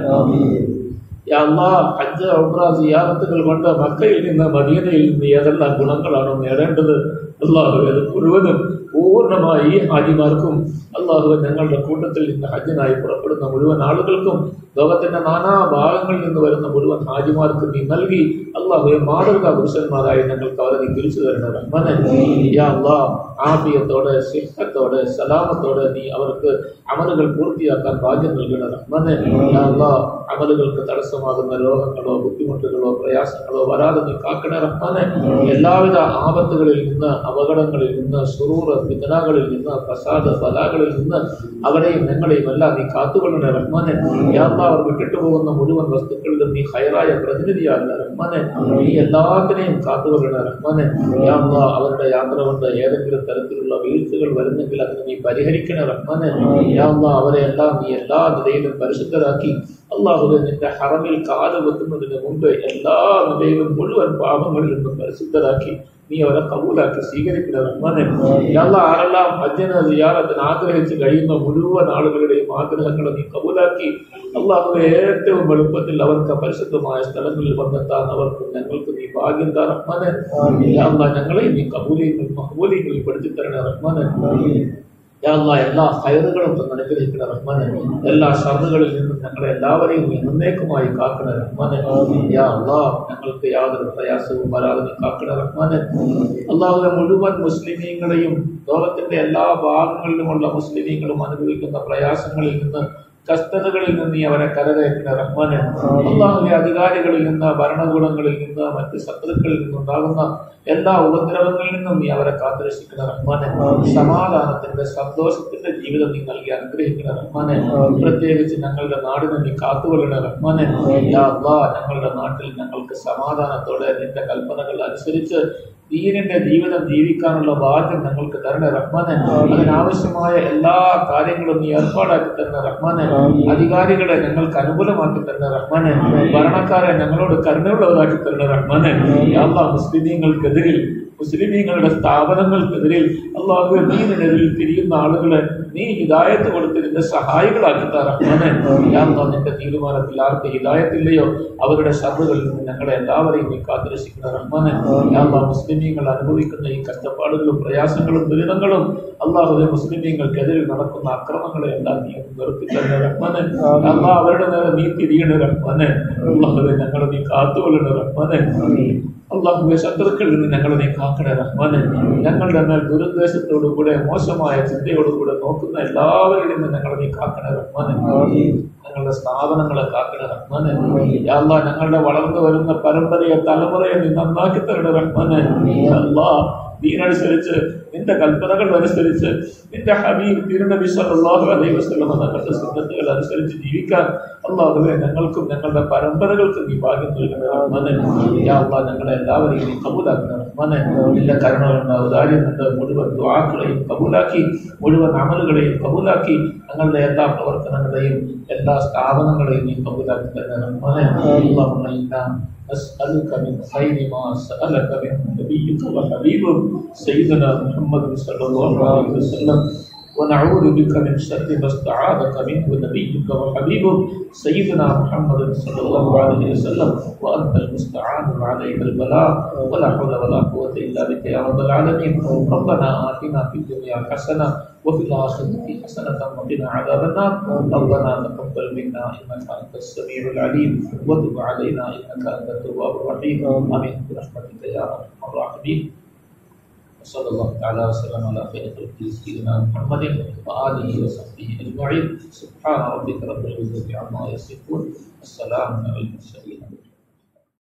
യാ അല്ലാഹ് ഹജ്ജ്, ഉംറ, സിയാറത്തുകൾ കൊണ്ട് മക്കയിൽ നിന്ന് മദീനയിൽ നിന്ന് ഏതെല്ലാം ഗുണങ്ങളാണോ നേടേണ്ടത് അല്ലാഹുവേ അത് മുഴുവനും പൂർണ്ണമായി ഈ ഹാജിമാർക്കും അല്ലാഹുവേ ഞങ്ങളുടെ കൂട്ടത്തിൽ നിന്ന് ഹജ്ജിനായി പുറപ്പെടുന്ന മുഴുവൻ ആളുകൾക്കും ലോകത്തിന്റെ നാനാ ഭാഗങ്ങളിൽ നിന്ന് വരുന്ന മുഴുവൻ ഹാജിമാർക്കും നീ നൽകി അല്ലാഹുവേ മാതൃകാ പുരുഷന്മാരായി ഞങ്ങൾക്ക് അവരെ നീ തിരിച്ചു തരണ റഹ്മാനെ. യാ അല്ലാഹ് ആഫിയത്തോടെ, സിഹ്ഹത്തോടെ, സലാമത്തോടെ നീ അവർക്ക് അമലുകൾ പൂർത്തിയാക്കാൻ ഭാഗ്യം നൽകണ റഹ്മാനെ. യാ അല്ലാഹ് അമലുകൾക്ക് തടസ്സമാകുന്ന രോഗങ്ങളോ ബുദ്ധിമുട്ടുകളോ പ്രയാസങ്ങളോ വരാതെ നീ കാക്കണ റഹ്മാനെ. എല്ലാവിധ ആപത്തുകളിൽ നിന്ന്, അപകടങ്ങളിൽ നിന്ന്, ശുറൂർ ഫിത്നകളിൽ നിന്ന്, ഫസാദ് ബലാകളിൽ നിന്ന് അവരെയും ഞങ്ങളെയും എല്ലാം നീ കാത്തുകൊള്ളണ റഹ്മാനെ. യാ അല്ലാഹ് അവർ വിട്ടിട്ട് പോകുന്ന മുഴുവൻ വസ്തുക്കളിലും നീ ഖൈറായ പ്രതിനിധിയാകണ റഹ്മാനെ. നീ എല്ലാത്തിനെയും കാത്തുകൊള്ളണ റഹ്മാനെ. യാ അല്ലാഹ് അവരുടെ യാത്ര കൊണ്ട് ഏതെങ്കിലും തരത്തിലുള്ള വീഴ്ചകൾ വരുന്നെങ്കിൽ അതിന് നീ പരിഹരിക്കണ റഹ്മാനെ. യാ അല്ലാഹ് അവരെ എല്ലാം നീ എല്ലാ നിലയിലും പരിശുദ്ധരാക്കി അല്ലാഹുവേ നിന്റെ ഹറമിൽ കാല് വെക്കുന്നതിന് മുമ്പ് എല്ലാ നിലയിലും മുഴുവൻ പാപങ്ങളിൽ നിന്നും പരിശുദ്ധരാക്കി നീ അവരെ കബൂലാക്കി സ്വീകരിക്കുന്ന റഹ്മാനെ. യാ അല്ലാഹ് ആരെല്ലാം ഹജ്ജിന് സിയാറത്തിന് ആഗ്രഹിച്ച് കഴിയുന്ന മുഴുവൻ ആളുകളുടെയും ആഗ്രഹങ്ങളെ നീ കബൂലാക്കി അല്ലാഹുവേ ഏറ്റവും എളുപ്പത്തിൽ അവർക്ക് പരിശുദ്ധമായ സ്ഥലങ്ങളിൽ വന്നെത്താൻ അവർക്കും ഞങ്ങൾക്ക് നീ ഭാഗ്യം താ റഹ്മാനെ. യാ അല്ലാഹ് ഞങ്ങളെ നീ മഖ്ബൂലിയങ്ങളിൽ പെടുത്തി തരണ റഹ്മാനെ. യാ അല്ലാഹ് എല്ലാ ഖൈറുകളും അനുഗ്രഹിക്കണ റഹ്മാനെ. എല്ലാ ഷർറുകളിൽ നിന്നും ഞങ്ങളെ എല്ലാവരെയും നീ എന്നേക്കുമായി കാക്കണ റഹ്മാനെ. യാ അല്ലാഹ് ഞങ്ങൾക്ക് യാതൊരു പ്രയാസവും വരാതെ നീ കാക്കണ റഹ്മാനെ. അല്ലാഹുവേ മുഴുവൻ മുസ്ലിമീങ്ങളെയും ലോകത്തിന്റെ എല്ലാ ഭാഗങ്ങളിലുമുള്ള മുസ്ലിമീങ്ങളും അനുഭവിക്കുന്ന പ്രയാസങ്ങളിൽ നിന്ന്, കഷ്ടതകളിൽ നിന്ന് നീ അവരെ കരകയറ്റുന്ന റഹ്മാനെ. അല്ലാഹുവേ അധികാരികളിൽ നിന്ന്, ഭരണകൂടങ്ങളിൽ നിന്ന്, മറ്റ് ശത്രുക്കളിൽ നിന്നുണ്ടാകുന്ന എല്ലാ ഉപദ്രവങ്ങളിൽ നിന്നും നീ അവരെ കാത്തുരക്ഷിക്കുന്ന റഹ്മാനെ. സമാധാനത്തിന്റെ, സന്തോഷത്തിന്റെ ജീവിതം നീ നൽകി അനുഗ്രഹിക്കുന്ന റഹ്മാനെ. പ്രത്യേകിച്ച് ഞങ്ങളുടെ നാടിനെ നീ കാത്തുകൊള്ളണ റഹ്മാനെ. യാ അല്ലാഹ് ഞങ്ങളുടെ നാട്ടിൽ ഞങ്ങൾക്ക് സമാധാനത്തോടെ നിന്റെ കൽപ്പനകൾ അനുസരിച്ച് ദീനിന്റെ ജീവിതം ജീവിക്കാനുള്ള ഭാഗ്യം ഞങ്ങൾക്ക് തരണ റഹ്മാനെ. അതിനാവശ്യമായ എല്ലാ കാര്യങ്ങളും നീ ഏർപ്പാടാക്കി തരണ റഹ്മാനെ. അധികാരികളെ ഞങ്ങൾക്ക് അനുകൂലമാക്കി തരണ റഹ്മാനെ. ഭരണക്കാരെ ഞങ്ങളോട് കരുണയുള്ളവരാക്കി തരണ റഹ്മാനെ. യാ അല്ലാഹ് മുസ്ലിമീങ്ങൾക്കെതിരിൽ, മുസ്ലിമീങ്ങളുടെ സ്ഥാപനങ്ങൾക്കെതിരിൽ അല്ലാഹുവേ ദീനിനെതിരിൽ തിരിയുന്ന ആളുകളെ നീ ഹിദായത്ത് കൊടുത്ത് നിന്റെ സഹായികളാക്കി താ റഹ്മാനെ. യാ അല്ലാഹ് നിന്റെ തീരുമാനത്തിൽ ആർക്ക് ഹിദായത്തില്ലയോ അവരുടെ ശർറുകളിൽ നിന്ന് ഞങ്ങളെ എല്ലാവരെയും നീ കാത്തുരക്ഷിക്കുന്ന റഹ്മാനെ. യാ അല്ലാഹ് മുസ്ലിമീങ്ങൾ അനുഭവിക്കുന്ന ഈ കഷ്ടപ്പാടുകളും പ്രയാസങ്ങളും ദുരിതങ്ങളും അല്ലാഹുവേ മുസ്ലിമീങ്ങൾക്കെതിരിൽ നടക്കുന്ന അക്രമങ്ങളെ എല്ലാം നീ നിർത്തിത്തരണ റഹ്മാനെ. യാ അല്ലാഹ് അവരുടെ നേരെ നീ തിരിയണ റഹ്മാനെ. അല്ലാഹുവേ ഞങ്ങളെ നീ കാത്തുകൊള്ളണ റഹ്മാനെ. അള്ളാഹുവെ ശത്രുക്കളിൽ നിന്ന് ഞങ്ങളെ നീ കാക്കണേ റഹ്മാനെ. ഞങ്ങളുടെ മേൽ ദുരുദ്ദേശത്തോടുകൂടെ മോശമായ ചിന്തയോടുകൂടെ നോക്കുന്ന എല്ലാവരിൽ നിന്ന് ഞങ്ങളെ നീ കാക്കണേ റഹ്മാനെ. ഞങ്ങളുടെ സ്ഥാപനങ്ങളെ കാക്കണേ റഹ്മാനെ. യാ അല്ലാഹ് ഞങ്ങളുടെ വളർന്നു വരുന്ന പരമ്പരയെ തലമുറയെ നീ നന്നാക്കി തരണേ റഹ്മാനെ. അല്ലാഹ് ദീനനുസരിച്ച് നിന്റെ കൽപ്പനകൾ അനുസരിച്ച് നിന്റെ ഹബീബ് തിരുനബി സല്ലല്ലാഹു അലൈഹി വസല്ലം തങ്ങളുടെ സുന്നത്തുകൾ അനുസരിച്ച് ജീവിക്കാൻ അല്ലാഹുവേ ഞങ്ങൾക്കും ഞങ്ങളുടെ പരമ്പരകൾക്കും നീ ഭാഗ്യം നൽകണേ റഹ്മാനെ. യാ അല്ലാഹ് ഞങ്ങളെ എല്ലാവരെയും നീ കബൂലാക്കണേ റഹ്മാനെ. നിന്റെ കരുണയുണ്ട്, ഔദാര്യമുണ്ട്. മുഴുവൻ ദുആകളെയും കബൂലാക്കി, മുഴുവൻ അമലുകളെയും കബൂലാക്കി, ഞങ്ങളുടെ എല്ലാ പ്രവർത്തനങ്ങളെയും എല്ലാ സ്ഥാപനങ്ങളെയും നീ കബൂലാക്കി തരണേ റഹ്മാനെ. അല്ലാഹുമ്മ ഇന്നാ نسألك من خير ما سألك من نبيك وحبيبك سيدنا محمد صلى الله عليه وسلم ونعوذ بك من شر ما استعاذك منه نبيك وحبيبك سيدنا محمد صلى الله عليه وسلم وأنت المستعان وعليك البلاء ولا حول ولا قوة إلا بك يا رب العالمين. ربنا آتنا في الدنيا حسنة وفي الآخرة حسنة وقنا عذاب النار. ربنا تقبل منا إنك أنت السميع العليم وتب علينا إنك أنت التواب الرحيم. آمين برحمتك يا أرحم الراحمين. صلى الله تعالى وسلم على خير خلقه سيدنا محمد وآله وصحبه أجمعين. سبحان ربك رب العزة عما يصفون. السلام على المرسلين.